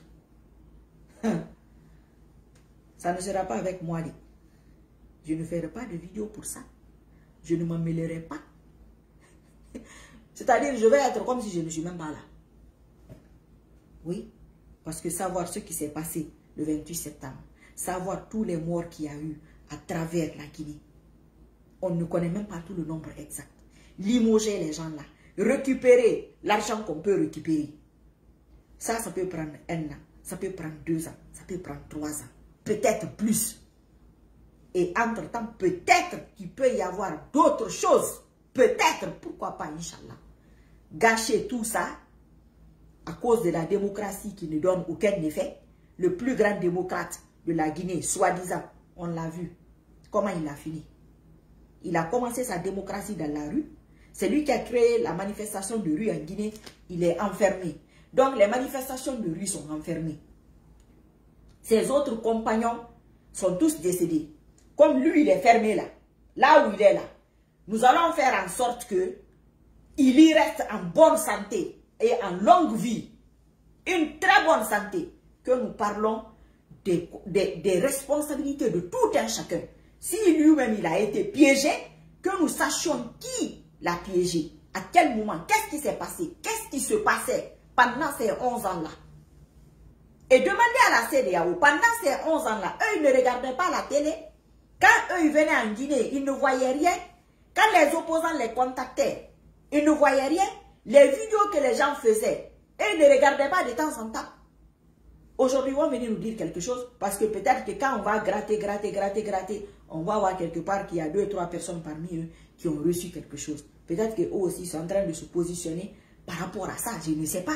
ça ne sera pas avec moi. Je ne ferai pas de vidéo pour ça. Je ne m'en mêlerai pas. C'est-à-dire, je vais être comme si je ne suis même pas là. Oui, parce que savoir ce qui s'est passé le vingt-huit septembre, savoir tous les morts qu'il y a eu à travers la Guinée, on ne connaît même pas tout le nombre exact. Limoger les gens là, récupérer l'argent qu'on peut récupérer. Ça, ça peut prendre un an, ça peut prendre deux ans, ça peut prendre trois ans, peut-être plus. Et entre-temps, peut-être qu'il peut y avoir d'autres choses. Peut-être, pourquoi pas, Inch'Allah. Gâcher tout ça à cause de la démocratie qui ne donne aucun effet. Le plus grand démocrate de la Guinée, soi-disant, on l'a vu. Comment il a fini? Il a commencé sa démocratie dans la rue. C'est lui qui a créé la manifestation de rue en Guinée. Il est enfermé. Donc, les manifestations de rue sont enfermées. Ses autres compagnons sont tous décédés. Comme lui, il est fermé là. Là où il est là. Nous allons faire en sorte que il y reste en bonne santé et en longue vie. Une très bonne santé. Que nous parlons des, des, des responsabilités de tout un chacun. Si lui-même il a été piégé, que nous sachions qui l'a piégé. À quel moment, qu'est-ce qui s'est passé, qu'est-ce qui se passait pendant ces onze ans-là. Et demandez à la C D A O, pendant ces onze ans-là, eux ils ne regardaient pas la télé. Quand eux ils venaient en Guinée, ils ne voyaient rien. Quand les opposants les contactaient, ils ne voyaient rien. Les vidéos que les gens faisaient, eux ils ne regardaient pas de temps en temps. Aujourd'hui, ils vont venir nous dire quelque chose, parce que peut-être que quand on va gratter, gratter, gratter, gratter, on va voir quelque part qu'il y a deux, trois personnes parmi eux qui ont reçu quelque chose. Peut-être qu'eux aussi sont en train de se positionner par rapport à ça, je ne sais pas.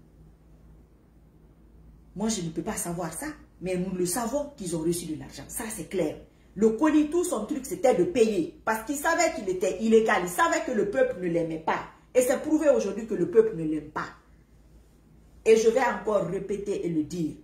Moi, je ne peux pas savoir ça, mais nous le savons qu'ils ont reçu de l'argent, ça c'est clair. Le colis, tout son truc, c'était de payer, parce qu'il savait qu'il était illégal, il savait que le peuple ne l'aimait pas. Et c'est prouvé aujourd'hui que le peuple ne l'aime pas. Et je vais encore répéter et le dire.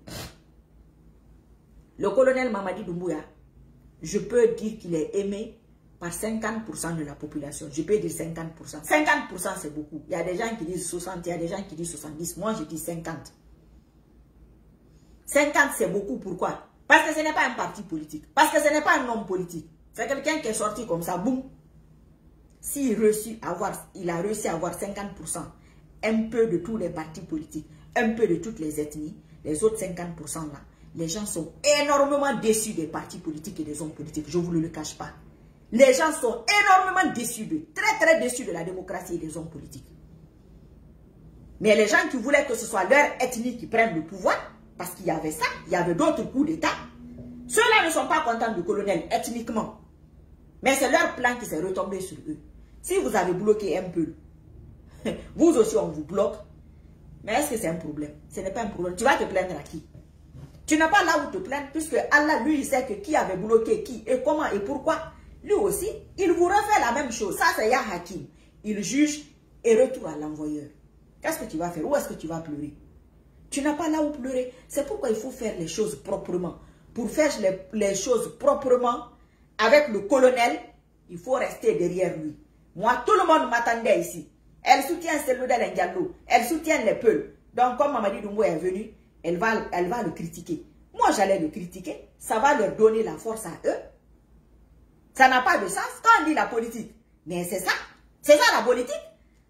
Le colonel Mamadi Doumbouya, je peux dire qu'il est aimé par cinquante pour cent de la population. Je peux dire cinquante pour cent. cinquante pour cent c'est beaucoup. Il y a des gens qui disent soixante, il y a des gens qui disent soixante-dix. Moi, je dis cinquante. cinquante c'est beaucoup. Pourquoi? Parce que ce n'est pas un parti politique. Parce que ce n'est pas un homme politique. C'est quelqu'un qui est sorti comme ça, boum. S'il il a réussi à avoir cinquante pour cent, un peu de tous les partis politiques, un peu de toutes les ethnies, les autres cinquante pour cent là, les gens sont énormément déçus des partis politiques et des hommes politiques. Je ne vous le cache pas. Les gens sont énormément déçus, de, très très déçus de la démocratie et des hommes politiques. Mais les gens qui voulaient que ce soit leur ethnie qui prenne le pouvoir, parce qu'il y avait ça, il y avait d'autres coups d'État, ceux-là ne sont pas contents du colonel ethniquement. Mais c'est leur plan qui s'est retombé sur eux. Si vous avez bloqué un peu, vous aussi on vous bloque. Mais est-ce que c'est un problème? Ce n'est pas un problème. Tu vas te plaindre à qui? Tu n'as pas là où te plaindre, puisque Allah, lui, il sait que qui avait bloqué qui, et comment, et pourquoi. Lui aussi, il vous refait la même chose. Ça, c'est Ya Hakim. Il juge et retourne à l'envoyeur. Qu'est-ce que tu vas faire? Où est-ce que tu vas pleurer? Tu n'as pas là où pleurer. C'est pourquoi il faut faire les choses proprement. Pour faire les, les choses proprement, avec le colonel, il faut rester derrière lui. Moi, tout le monde m'attendait ici. Elle soutient Selodel Ndiallo. Elle soutient les Peuls. Donc, comme Mamadi Doumbouya est venu, elle va, elle va le critiquer. Moi, j'allais le critiquer. Ça va leur donner la force à eux. Ça n'a pas de sens quand on dit la politique. Mais c'est ça. C'est ça la politique.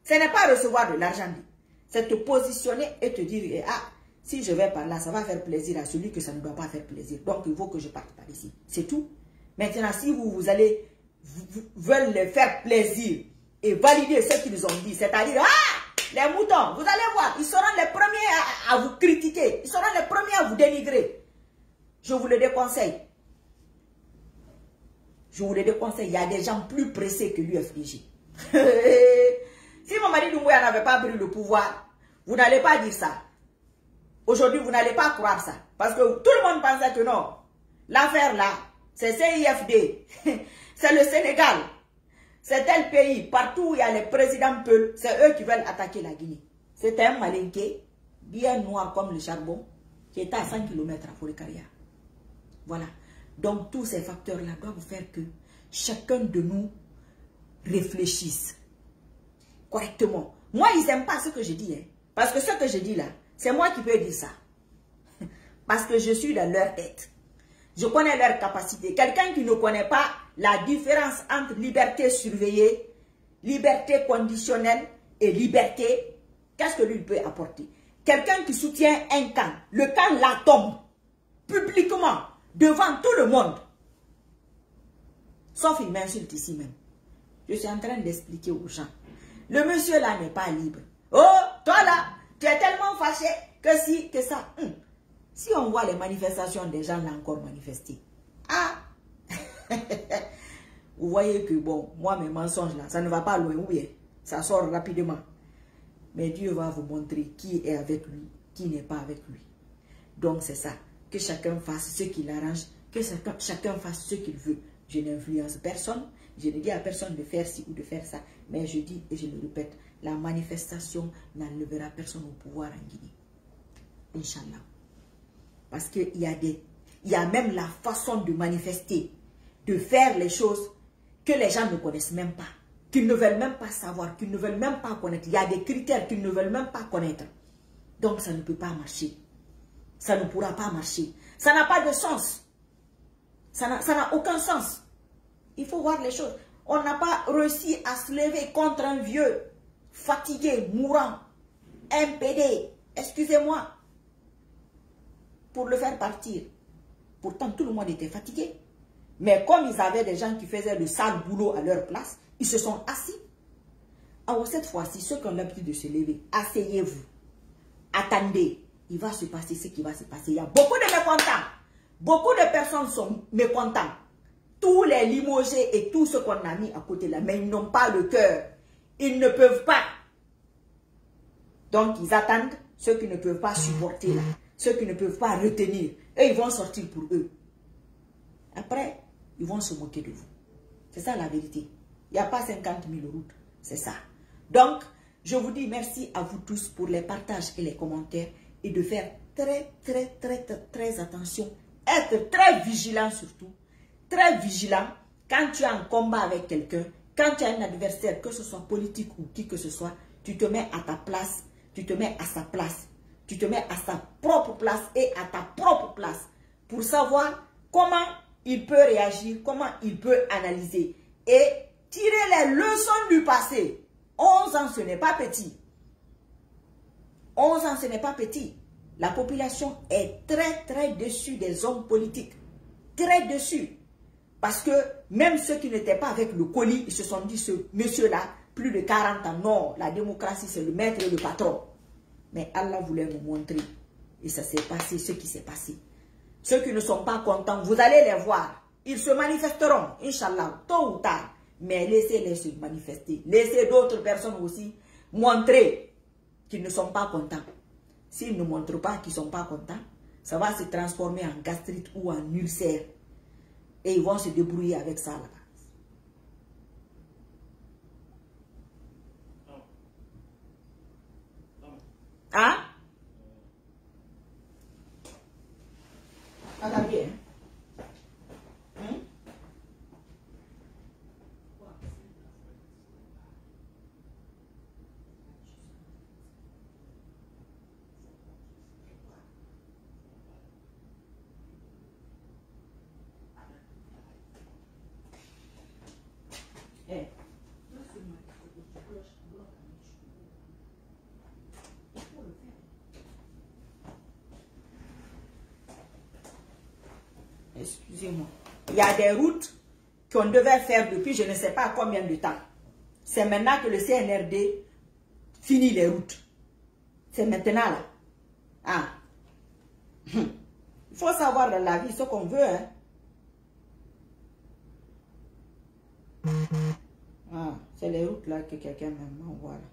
Ce n'est pas recevoir de l'argent. C'est te positionner et te dire, ah, si je vais par là, ça va faire plaisir à celui que ça ne doit pas faire plaisir. Donc, il faut que je parte par ici. C'est tout. Maintenant, si vous, vous allez, vous, vous veulent les faire plaisir et valider ce qu'ils ont dit, c'est-à-dire, ah, les moutons, vous allez voir, ils seront les premiers à, à vous critiquer. Ils seront les premiers à vous dénigrer. Je vous le déconseille. Je vous le déconseille. Il y a des gens plus pressés que l'U F D G. Si Mamadi Doumbouya n'avait pas pris le pouvoir, vous n'allez pas dire ça. Aujourd'hui, vous n'allez pas croire ça. Parce que tout le monde pensait que non. L'affaire là, c'est C I F D. C'est le Sénégal. C'est tel pays. Partout où il y a les présidents Peul, c'est eux qui veulent attaquer la Guinée. C'était un malinqué, bien noir comme le charbon, qui était à cent kilomètres à Forêt-Carrière. Voilà. Donc, tous ces facteurs-là doivent faire que chacun de nous réfléchisse correctement. Moi, ils n'aiment pas ce que je dis. Hein. Parce que ce que je dis là, c'est moi qui peux dire ça. Parce que je suis dans leur tête. Je connais leur capacité. Quelqu'un qui ne connaît pas la différence entre liberté surveillée, liberté conditionnelle et liberté, qu'est-ce que lui peut apporter? Quelqu'un qui soutient un camp, le camp la tombe, publiquement, devant tout le monde. Sauf il m'insulte ici même. Je suis en train d'expliquer aux gens. Le monsieur là n'est pas libre. Oh, toi là, tu es tellement fâché que si, que ça. Hum. Si on voit les manifestations des gens là encore manifester. Ah! Vous voyez que bon, moi mes mensonges là, ça ne va pas loin, oui. Ça sort rapidement. Mais Dieu va vous montrer qui est avec lui, qui n'est pas avec lui. Donc c'est ça. Que chacun fasse ce qui l'arrange, que chacun, chacun fasse ce qu'il veut. Je n'influence personne, je ne dis à personne de faire ci ou de faire ça, mais je dis et je le répète, la manifestation n'enlèvera personne au pouvoir en Guinée. Inch'Allah. Parce qu'il y a des, il y a même la façon de manifester, de faire les choses que les gens ne connaissent même pas, qu'ils ne veulent même pas savoir, qu'ils ne veulent même pas connaître. Il y a des critères qu'ils ne veulent même pas connaître. Donc ça ne peut pas marcher. Ça ne pourra pas marcher. Ça n'a pas de sens. Ça n'a aucun sens. Il faut voir les choses. On n'a pas réussi à se lever contre un vieux, fatigué, mourant, M P D, excusez-moi, pour le faire partir. Pourtant, tout le monde était fatigué. Mais comme ils avaient des gens qui faisaient le sale boulot à leur place, ils se sont assis. Alors cette fois-ci, ceux qui ont l'habitude de se lever, asseyez-vous. Attendez. Il va se passer ce qui va se passer. Il y a beaucoup de mécontents. Beaucoup de personnes sont mécontents. Tous les limogés et tous ceux qu'on a mis à côté là, mais ils n'ont pas le cœur. Ils ne peuvent pas. Donc ils attendent ceux qui ne peuvent pas supporter là, ceux qui ne peuvent pas retenir. Et ils vont sortir pour eux. Après, ils vont se moquer de vous. C'est ça la vérité. Il n'y a pas cinquante mille routes. C'est ça. Donc, je vous dis merci à vous tous pour les partages et les commentaires. Et de faire très, très, très, très, très attention. Être très vigilant surtout. Très vigilant quand tu es en combat avec quelqu'un. Quand tu as un adversaire, que ce soit politique ou qui que ce soit, tu te mets à ta place. Tu te mets à sa place. Tu te mets à sa propre place et à ta propre place. Pour savoir comment il peut réagir, comment il peut analyser. Et tirer les leçons du passé. onze ans, ce n'est pas petit. onze ans, ce n'est pas petit. La population est très, très déçue des hommes politiques. Très déçue. Parce que même ceux qui n'étaient pas avec le colis, ils se sont dit, ce monsieur-là, plus de quarante ans, non, la démocratie, c'est le maître et le patron. Mais Allah voulait nous montrer. Et ça s'est passé, ce qui s'est passé. Ceux qui ne sont pas contents, vous allez les voir. Ils se manifesteront, Inch'Allah, tôt ou tard. Mais laissez-les se manifester. Laissez d'autres personnes aussi montrer qu'ils ne sont pas contents. S'ils ne montrent pas qu'ils ne sont pas contents, ça va se transformer en gastrite ou en ulcère. Et ils vont se débrouiller avec ça là-bas. Hein? Attends bien. Hein? Eh. Excusez-moi. Il y a des routes qu'on devait faire depuis je ne sais pas combien de temps. C'est maintenant que le C N R D finit les routes. C'est maintenant là. Ah. Il faut savoir dans la vie ce qu'on veut. Hein. Ah, c'est les routes là que quelqu'un m'envoie là.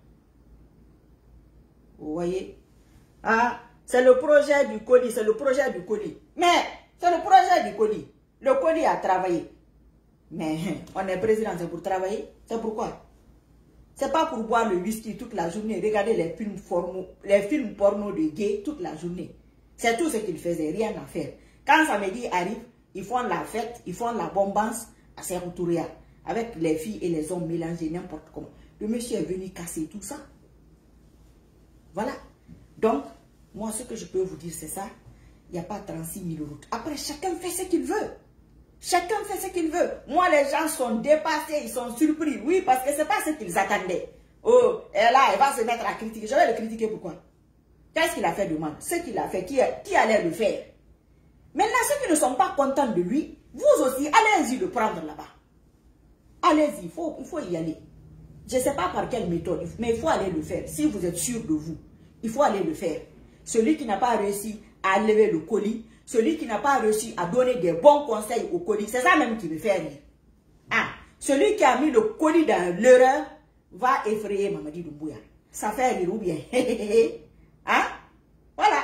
Vous voyez? Ah, c'est le projet du colis, c'est le projet du colis. Mais c'est le projet du colis. Le colis a travaillé. Mais on est président, c'est pour travailler. C'est pourquoi? C'est pas pour boire le whisky toute la journée, regarder les films, porno, les films porno de gays toute la journée. C'est tout ce qu'il faisait, rien à faire. Quand samedi arrive, ils font la fête, ils font la bombance à Serutouria, avec les filles et les hommes mélangés n'importe comment. Le monsieur est venu casser tout ça. Voilà. Donc, moi, ce que je peux vous dire, c'est ça. Il n'y a pas trente-six mille routes. Après, chacun fait ce qu'il veut. Chacun fait ce qu'il veut. Moi, les gens sont dépassés, ils sont surpris. Oui, parce que ce n'est pas ce qu'ils attendaient. Oh, et là, elle va se mettre à critiquer. Je vais le critiquer pourquoi? Qu'est-ce qu'il a fait de mal? Ce qu'il a fait, qui, qui allait le faire? Maintenant, ceux qui ne sont pas contents de lui, vous aussi, allez-y le prendre là-bas. Allez-y, il faut, il faut y aller. Je ne sais pas par quelle méthode, mais il faut aller le faire. Si vous êtes sûr de vous, il faut aller le faire. Celui qui n'a pas réussi à lever le colis, celui qui n'a pas réussi à donner des bons conseils au colis, c'est ça même qui me fait rire. Ah, celui qui a mis le colis dans l'erreur va effrayer Mamadi Doumbouya. Ça fait rire ou bien? Hein? Voilà.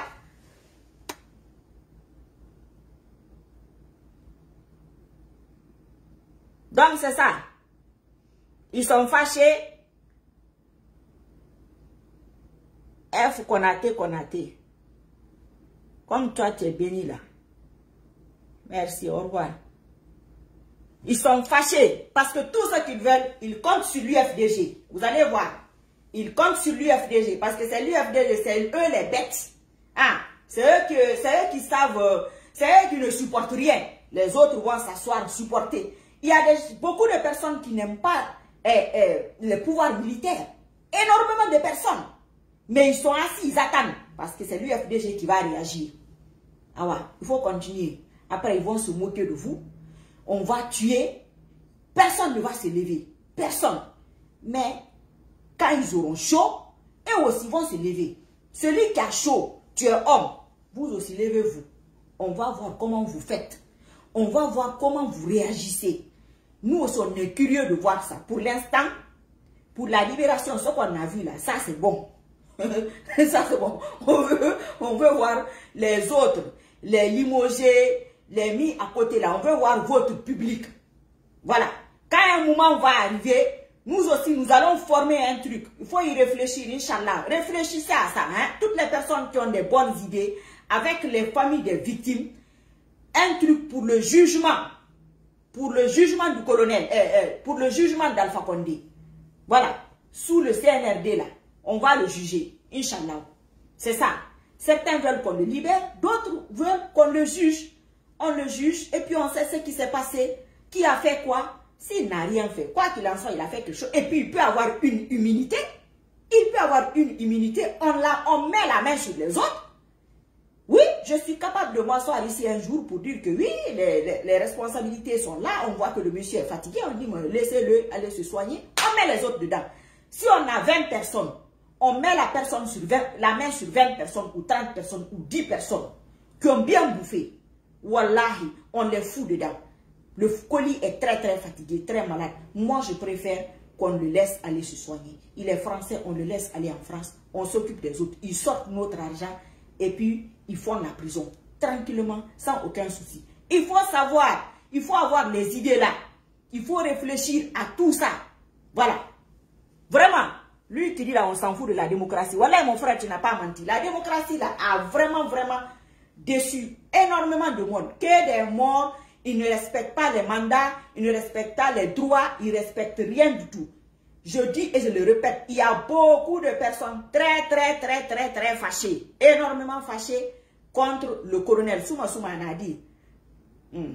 Donc c'est ça. Ils sont fâchés. F Konaté, Konaté. Comme toi, tu es béni là. Merci, au revoir. Ils sont fâchés parce que tout ce qu'ils veulent, ils comptent sur l'U F D G. Vous allez voir. Ils comptent sur l'U F D G parce que c'est l'U F D G, c'est eux les bêtes. Ah, c'est eux, que, eux qui savent, euh, c'est eux qui ne supportent rien. Les autres vont s'asseoir, supporter. Il y a des, beaucoup de personnes qui n'aiment pas eh, eh, le pouvoir militaire. Énormément de personnes. Mais ils sont assis, ils attendent. Parce que c'est l'U F D G qui va réagir. Ah ouais, il faut continuer. Après, ils vont se moquer de vous. On va tuer. Personne ne va se lever. Personne. Mais, quand ils auront chaud, eux aussi vont se lever. Celui qui a chaud, tu es homme. Vous aussi, levez-vous. On va voir comment vous faites. On va voir comment vous réagissez. Nous aussi, on est curieux de voir ça. Pour l'instant, pour la libération, ce qu'on a vu là, ça c'est bon. Ça c'est bon. On veut, on veut voir les autres, les limogés, les mis à côté là. On veut voir votre public. Voilà. Quand un moment va arriver, nous aussi, nous allons former un truc. Il faut y réfléchir, Inch'Allah. Réfléchissez à ça. Hein? Toutes les personnes qui ont des bonnes idées, avec les familles des victimes, un truc pour le jugement. Pour le jugement du colonel, euh, euh, pour le jugement d'Alpha Condé. Voilà. Sous le C N R D là. On va le juger, Inch'Allah. C'est ça. Certains veulent qu'on le libère, d'autres veulent qu'on le juge. On le juge et puis on sait ce qui s'est passé. Qui a fait quoi? S'il n'a rien fait, quoi qu'il en soit, il a fait quelque chose. Et puis il peut avoir une immunité. Il peut avoir une immunité. On, la, on met la main sur les autres. Oui, je suis capable de m'asseoir ici un jour pour dire que oui, les, les, les responsabilités sont là. On voit que le monsieur est fatigué. On dit, laissez-le aller se soigner. On met les autres dedans. Si on a vingt personnes, on met la, personne sur vingt, la main sur vingt personnes ou trente personnes ou dix personnes qui ont bien bouffé. Wallahi, on les fout dedans. Le colis est très très fatigué, très malade. Moi, je préfère qu'on le laisse aller se soigner. Il est français, on le laisse aller en France. On s'occupe des autres. Ils sortent notre argent et puis ils font la prison. Tranquillement, sans aucun souci. Il faut savoir, il faut avoir les idées là. Il faut réfléchir à tout ça. Voilà. Vraiment. Lui qui dit là, on s'en fout de la démocratie. Voilà, mon frère, tu n'as pas menti. La démocratie là a vraiment, vraiment déçu énormément de monde. Que des morts, ils ne respectent pas les mandats, ils ne respectent pas les droits, ils ne respectent rien du tout. Je dis et je le répète, il y a beaucoup de personnes très, très, très, très, très fâchées, énormément fâchées contre le colonel Souma Souma Nadi. Hmm.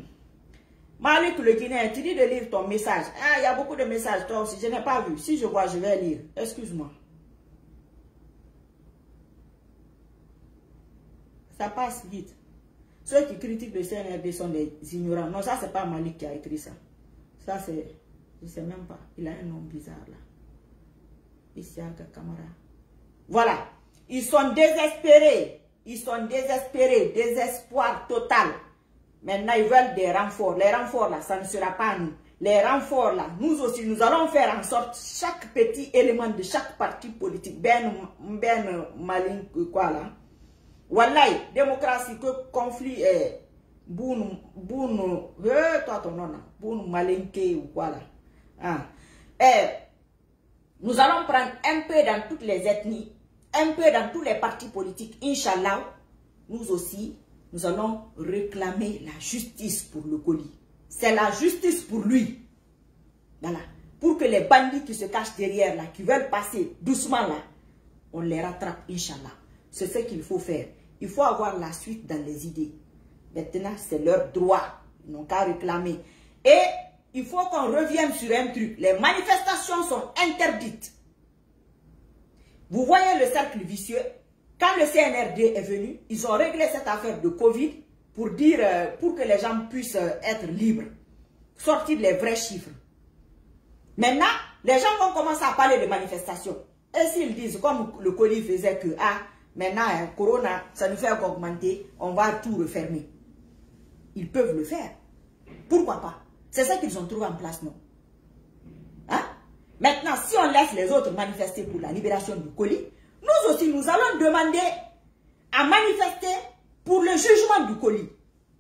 Malik le Guinéen, tu dis de lire ton message. Ah, il y a beaucoup de messages, toi aussi, je n'ai pas vu. Si je vois, je vais lire. Excuse-moi. Ça passe vite. Ceux qui critiquent le C N R D sont des ignorants. Non, ça, c'est pas Malik qui a écrit ça. Ça, c'est... Je sais même pas. Il a un nom bizarre, là. Isiaka Kamara. Voilà. Ils sont désespérés. Ils sont désespérés. Désespoir total. Maintenant, ils veulent des renforts. Les renforts, là, ça ne sera pas nous. Les renforts, là, nous aussi, nous allons faire en sorte chaque petit élément de chaque parti politique. Ben, ben, malin, quoi, là. Wallahi, démocratie, que conflit est. Boun, boun, euh, toi, ton nom, là. Boun, malinké, ou quoi, là. Ah. Eh, nous allons prendre un peu dans toutes les ethnies, un peu dans tous les partis politiques, Inch'Allah. Nous aussi, nous allons réclamer la justice pour le colis. C'est la justice pour lui. Voilà. Pour que les bandits qui se cachent derrière là, qui veulent passer doucement là, on les rattrape, Inch'Allah. C'est ce qu'il faut faire. Il faut avoir la suite dans les idées. Maintenant, c'est leur droit. Ils n'ont qu'à réclamer. Et il faut qu'on revienne sur un truc. Les manifestations sont interdites. Vous voyez le cercle vicieux. Quand le C N R D est venu, ils ont réglé cette affaire de Covid pour dire, euh, pour que les gens puissent euh, être libres. Sortir les vrais chiffres. Maintenant, les gens vont commencer à parler de manifestations. Et s'ils disent, comme le colis faisait que, ah, maintenant, hein, Corona, ça nous fait augmenter, on va tout refermer. Ils peuvent le faire. Pourquoi pas? C'est ça qu'ils ont trouvé en place, non? Hein? Maintenant, si on laisse les autres manifester pour la libération du colis, nous aussi, nous allons demander à manifester pour le jugement du colis.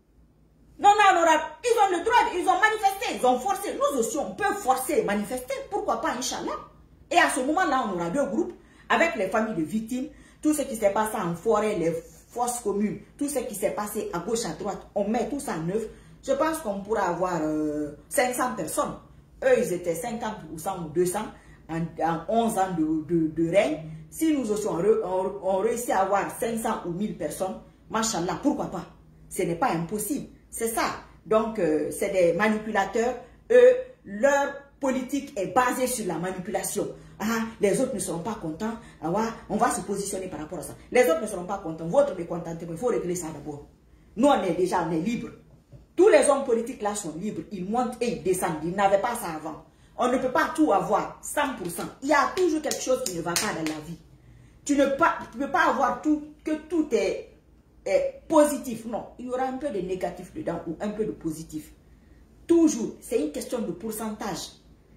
Non, non, on aura, ils ont le droit, ils ont manifesté, ils ont forcé. Nous aussi, on peut forcer et manifester. Pourquoi pas, Inch'Allah? Et à ce moment-là, on aura deux groupes avec les familles de victimes. Tout ce qui s'est passé en forêt, les fosses communes, tout ce qui s'est passé à gauche, à droite, on met tout ça en œuvre. Je pense qu'on pourra avoir euh, cinq cents personnes. Eux, ils étaient cinquante ou cent ou deux cents en, en onze ans de, de, de règne. Si nous aussi, on, on, on réussit à avoir cinq cents ou mille personnes, machallah, pourquoi pas? Ce n'est pas impossible. C'est ça. Donc, euh, c'est des manipulateurs. Eux, leur politique est basée sur la manipulation. Ah, les autres ne seront pas contents. Ah, ouais, on va se positionner par rapport à ça. Les autres ne seront pas contents. Votre mécontentement, il faut régler ça d'abord. Nous, on est déjà, on est libres. Tous les hommes politiques là sont libres. Ils montent et ils descendent. Ils n'avaient pas ça avant. On ne peut pas tout avoir, cent pour cent. Il y a toujours quelque chose qui ne va pas dans la vie. Tu ne peux pas, tu peux pas avoir tout, que tout est, est positif. Non, il y aura un peu de négatif dedans ou un peu de positif. Toujours, c'est une question de pourcentage.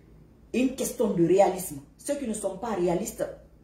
Une question de réalisme. Ceux qui ne sont pas réalistes,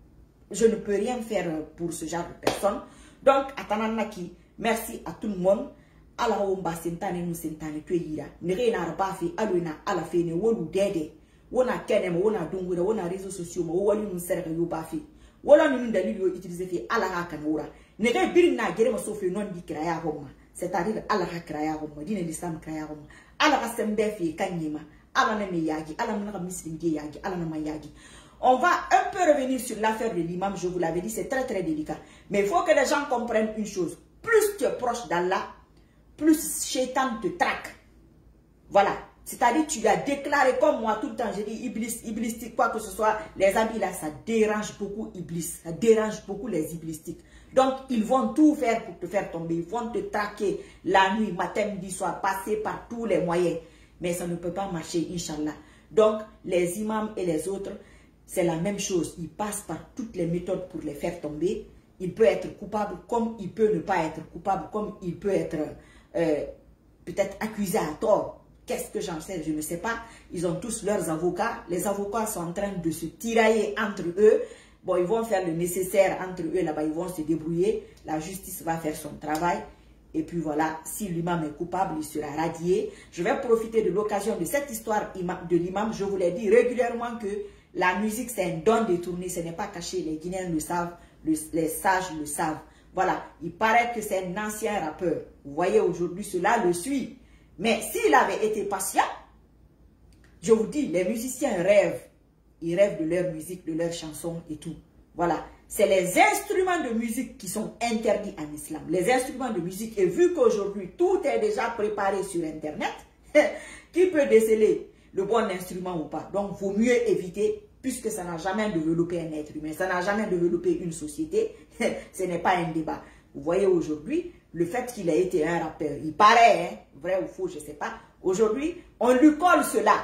je ne peux rien faire pour ce genre de personnes. Donc, Atananaki, merci à tout le monde. Ala omba sentane nu sentane tuyira. Nere na arbafi aluna ala fene wolu dede. Wona kenem wona dungura wona réseaux sociaux mo wali nu serka yo bafi. Wala nu dalil yo utiliser fi ala ha kanura. Nere birina gere ma sofe non di kraya homma. C'est-à-dire ala ha kraya homma dina l'islam kraya homma. Ala ha sembe fi kanyima. Ala na me yagi, ala na muslim ge yagi, ala na ma yagi. On va un peu revenir sur l'affaire de l'imam, je vous l'avais dit, c'est très très délicat. Mais il faut que les gens comprennent une chose. Plus tu es proche d'Allah, plus Shaitan te traque. Voilà. C'est-à-dire, tu as déclaré comme moi tout le temps, j'ai dit Iblis, Iblistique, quoi que ce soit. Les amis là, ça dérange beaucoup Iblis. Ça dérange beaucoup les Iblistiques. Donc, ils vont tout faire pour te faire tomber. Ils vont te traquer la nuit, matin, midi, soir, passer par tous les moyens. Mais ça ne peut pas marcher, Inch'Allah. Donc, les imams et les autres, c'est la même chose. Ils passent par toutes les méthodes pour les faire tomber. Il peut être coupable comme il peut ne pas être coupable, comme il peut être euh, peut-être accusé à tort. Qu'est-ce que j'en sais? Je ne sais pas. Ils ont tous leurs avocats. Les avocats sont en train de se tirailler entre eux. Bon, ils vont faire le nécessaire entre eux là-bas. Ils vont se débrouiller. La justice va faire son travail. Et puis voilà, si l'imam est coupable, il sera radié. Je vais profiter de l'occasion de cette histoire de l'imam. Je vous l'ai dit régulièrement que la musique, c'est un don détourné. Ce n'est pas caché. Les Guinéens le savent. Le, les sages le savent. Voilà. Il paraît que c'est un ancien rappeur. Vous voyez, aujourd'hui, cela le suit. Mais s'il avait été patient, je vous dis, les musiciens rêvent. Ils rêvent de leur musique, de leurs chansons et tout. Voilà. C'est les instruments de musique qui sont interdits en islam. Les instruments de musique. Et vu qu'aujourd'hui, tout est déjà préparé sur Internet, qui peut déceler le bon instrument ou pas? Donc, il vaut mieux éviter, puisque ça n'a jamais développé un être humain. Ça n'a jamais développé une société. Ce n'est pas un débat. Vous voyez, aujourd'hui, le fait qu'il ait été un rappeur. Il paraît, hein, vrai ou faux, je ne sais pas. Aujourd'hui, on lui colle cela.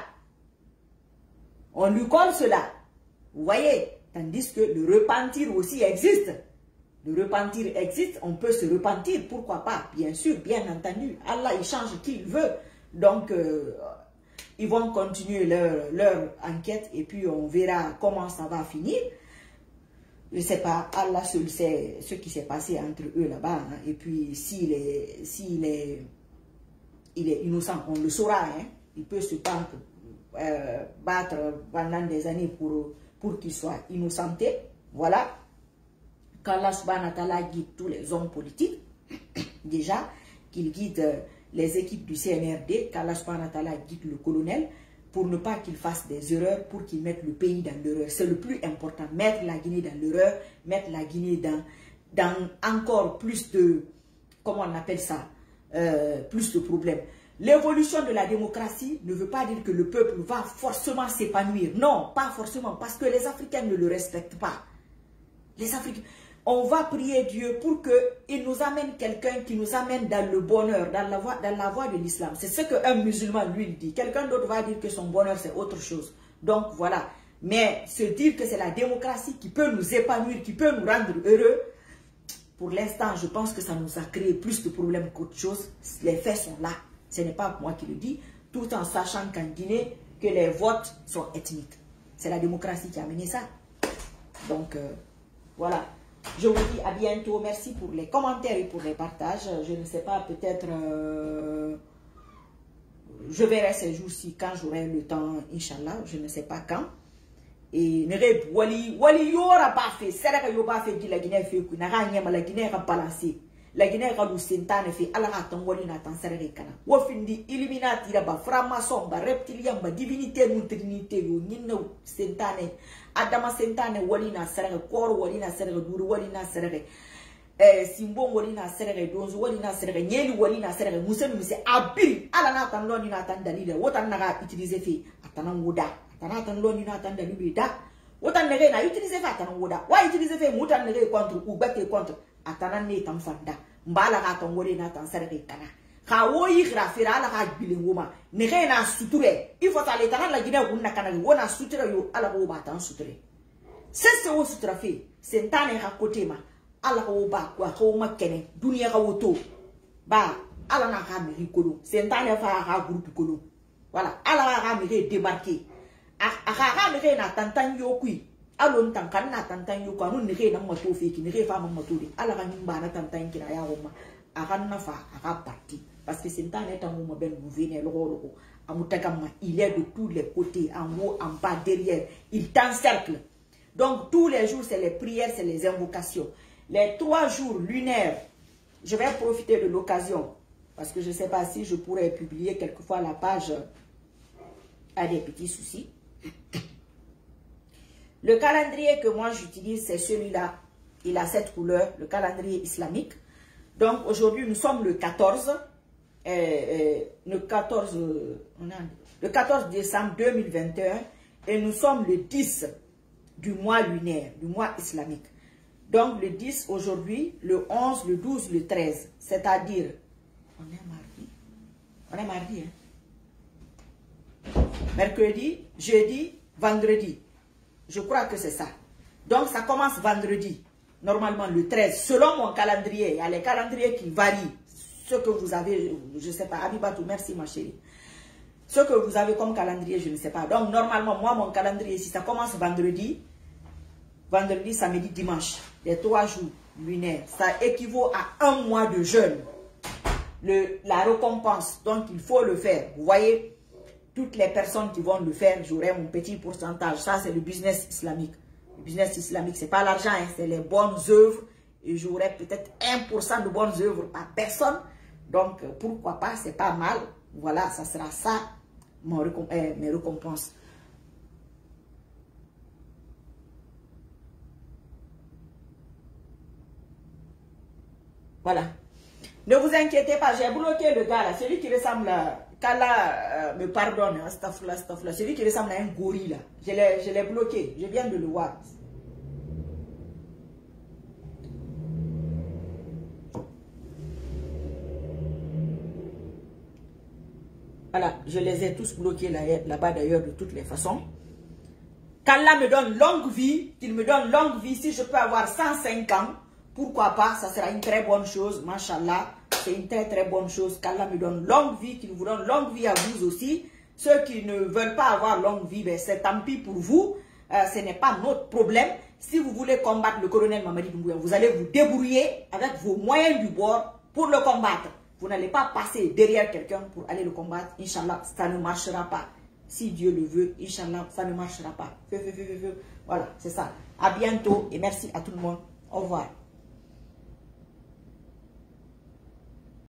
On lui colle cela. Vous voyez? Tandis que le repentir aussi existe. Le repentir existe, on peut se repentir, pourquoi pas? Bien sûr, bien entendu. Allah, il change qui il veut. Donc, euh, ils vont continuer leur, leur enquête et puis on verra comment ça va finir. Je ne sais pas, Allah seul sait ce qui s'est passé entre eux là-bas. Hein. Et puis, s'il est, s'il est, il est innocent, on le saura. Hein. Il peut se battre, euh, battre pendant des années pour, pour qu'il soit innocenté. Voilà. Qu'Allah subhanahu wa ta'ala guide tous les hommes politiques, déjà, qu'il guide les équipes du C N R D, qu'Allah subhanahu wa ta'ala guide le colonel, pour ne pas qu'il fasse des erreurs, pour qu'il mette le pays dans l'erreur. C'est le plus important, mettre la Guinée dans l'erreur, mettre la Guinée dans, dans encore plus de, comment on appelle ça, euh, plus de problèmes. L'évolution de la démocratie ne veut pas dire que le peuple va forcément s'épanouir. Non, pas forcément, parce que les Africains ne le respectent pas. Les Africains... On va prier Dieu pour qu'il nous amène quelqu'un qui nous amène dans le bonheur, dans la voie, dans la voie de l'islam. C'est ce qu'un musulman lui dit. Quelqu'un d'autre va dire que son bonheur c'est autre chose. Donc voilà. Mais se dire que c'est la démocratie qui peut nous épanouir, qui peut nous rendre heureux, pour l'instant je pense que ça nous a créé plus de problèmes qu'autre chose. Les faits sont là. Ce n'est pas moi qui le dis. Tout en sachant qu'en Guinée, que les votes sont ethniques. C'est la démocratie qui a mené ça. Donc euh, voilà. Je vous dis à bientôt. Merci pour les commentaires et pour les partages. Je ne sais pas, peut-être... Euh, je verrai ces jours-ci quand j'aurai le temps, Inch'Allah. Je ne sais pas quand. Et Nere Wali, Wali Yora pas fait. C'est là que Yoba fait dit la Guinée fait que Nara Nyama la Guinée a balancé. La Guinée a du Sentane fait. Allah a ton Wali Nathan Serre Kana. Wofindi, Illuminati, là-bas, franc-maçon, reptilien, divinité, ou trinité, ou Nino Sentane. Adama Sentane walina serere koro walina serere duru walina serere eh simbon walina serere donzo walina serere nyeli walina serere musemi mise abiri ala na tan loni na tan dalile wotan na utiliser fi atana woda atana tan loni na tan dalile da wotan nege na utiliser fi atana woda wa utiliser fi mutan nege contre ou bete contre atana ne tam fanda mbala ka tan walina tan serere kana ka woyi grafira ala ka bile woma ne na suture il faut aller dans la Guinée ou na kana wona suture yo ala wo ba tan suture c'est ce wo suture fait c'est tane ha côté ma ala wo ba kwa ko ma kene dunia ka woto ba ala na ka mi kolo c'est tane fa ha groupe kolo voilà ala ka mi débarquer a ka ka mi na tantan yo kui alon tan kan na tantan yo kwa nun ne na moto fe ki ne fa ma moto de ala ka nimba na tantan kira ya wo ma a ka na fa a ka parti. Parce que c'est un état où on il est de tous les côtés, en haut, en bas, derrière. Il t'encercle. Donc, tous les jours, c'est les prières, c'est les invocations. Les trois jours lunaires, je vais profiter de l'occasion. Parce que je ne sais pas si je pourrais publier quelquefois la page a des petits soucis. Le calendrier que moi j'utilise, c'est celui-là. Il a cette couleur, le calendrier islamique. Donc, aujourd'hui, nous sommes le quatorze. Euh, euh, le, quatorze, on a, le quatorze décembre deux mille vingt et un et nous sommes le dix du mois lunaire, du mois islamique. Donc le dix aujourd'hui, le onze, le douze, le treize, c'est-à-dire, on est mardi, on est mardi, hein? Mercredi, jeudi, vendredi, je crois que c'est ça. Donc ça commence vendredi, normalement le treize, selon mon calendrier, il y a les calendriers qui varient. Ce que vous avez, je ne sais pas, Abibatou, merci ma chérie. Ce que vous avez comme calendrier, je ne sais pas. Donc, normalement, moi, mon calendrier, si ça commence vendredi, vendredi, samedi, dimanche, les trois jours lunaires, ça équivaut à un mois de jeûne. Le, la récompense, donc il faut le faire. Vous voyez, toutes les personnes qui vont le faire, j'aurai mon petit pourcentage. Ça, c'est le business islamique. Le business islamique, ce n'est pas l'argent, hein, c'est les bonnes œuvres. Et j'aurai peut-être un pour cent de bonnes œuvres par personne. Donc, pourquoi pas, c'est pas mal. Voilà, ça sera ça, mon récomp euh, mes récompenses. Voilà. Ne vous inquiétez pas, j'ai bloqué le gars là. Celui qui ressemble à... Kala euh, me pardonne, astafla, astafla. Celui qui ressemble à un gorille là. Je l'ai bloqué, je viens de le voir. Voilà, je les ai tous bloqués là-bas d'ailleurs de toutes les façons. Qu'Allah me donne longue vie, qu'il me donne longue vie, si je peux avoir cent cinq ans, pourquoi pas, ça sera une très bonne chose, Mashallah, c'est une très très bonne chose, qu'Allah me donne longue vie, qu'il vous donne longue vie à vous aussi. Ceux qui ne veulent pas avoir longue vie, ben c'est tant pis pour vous, euh, ce n'est pas notre problème. Si vous voulez combattre le colonel Mamadi Doumbouya, vous allez vous débrouiller avec vos moyens du bord pour le combattre. Vous n'allez pas passer derrière quelqu'un pour aller le combattre. Inch'Allah, ça ne marchera pas. Si Dieu le veut, Inch'Allah, ça ne marchera pas. Voilà, c'est ça. À bientôt et merci à tout le monde. Au revoir.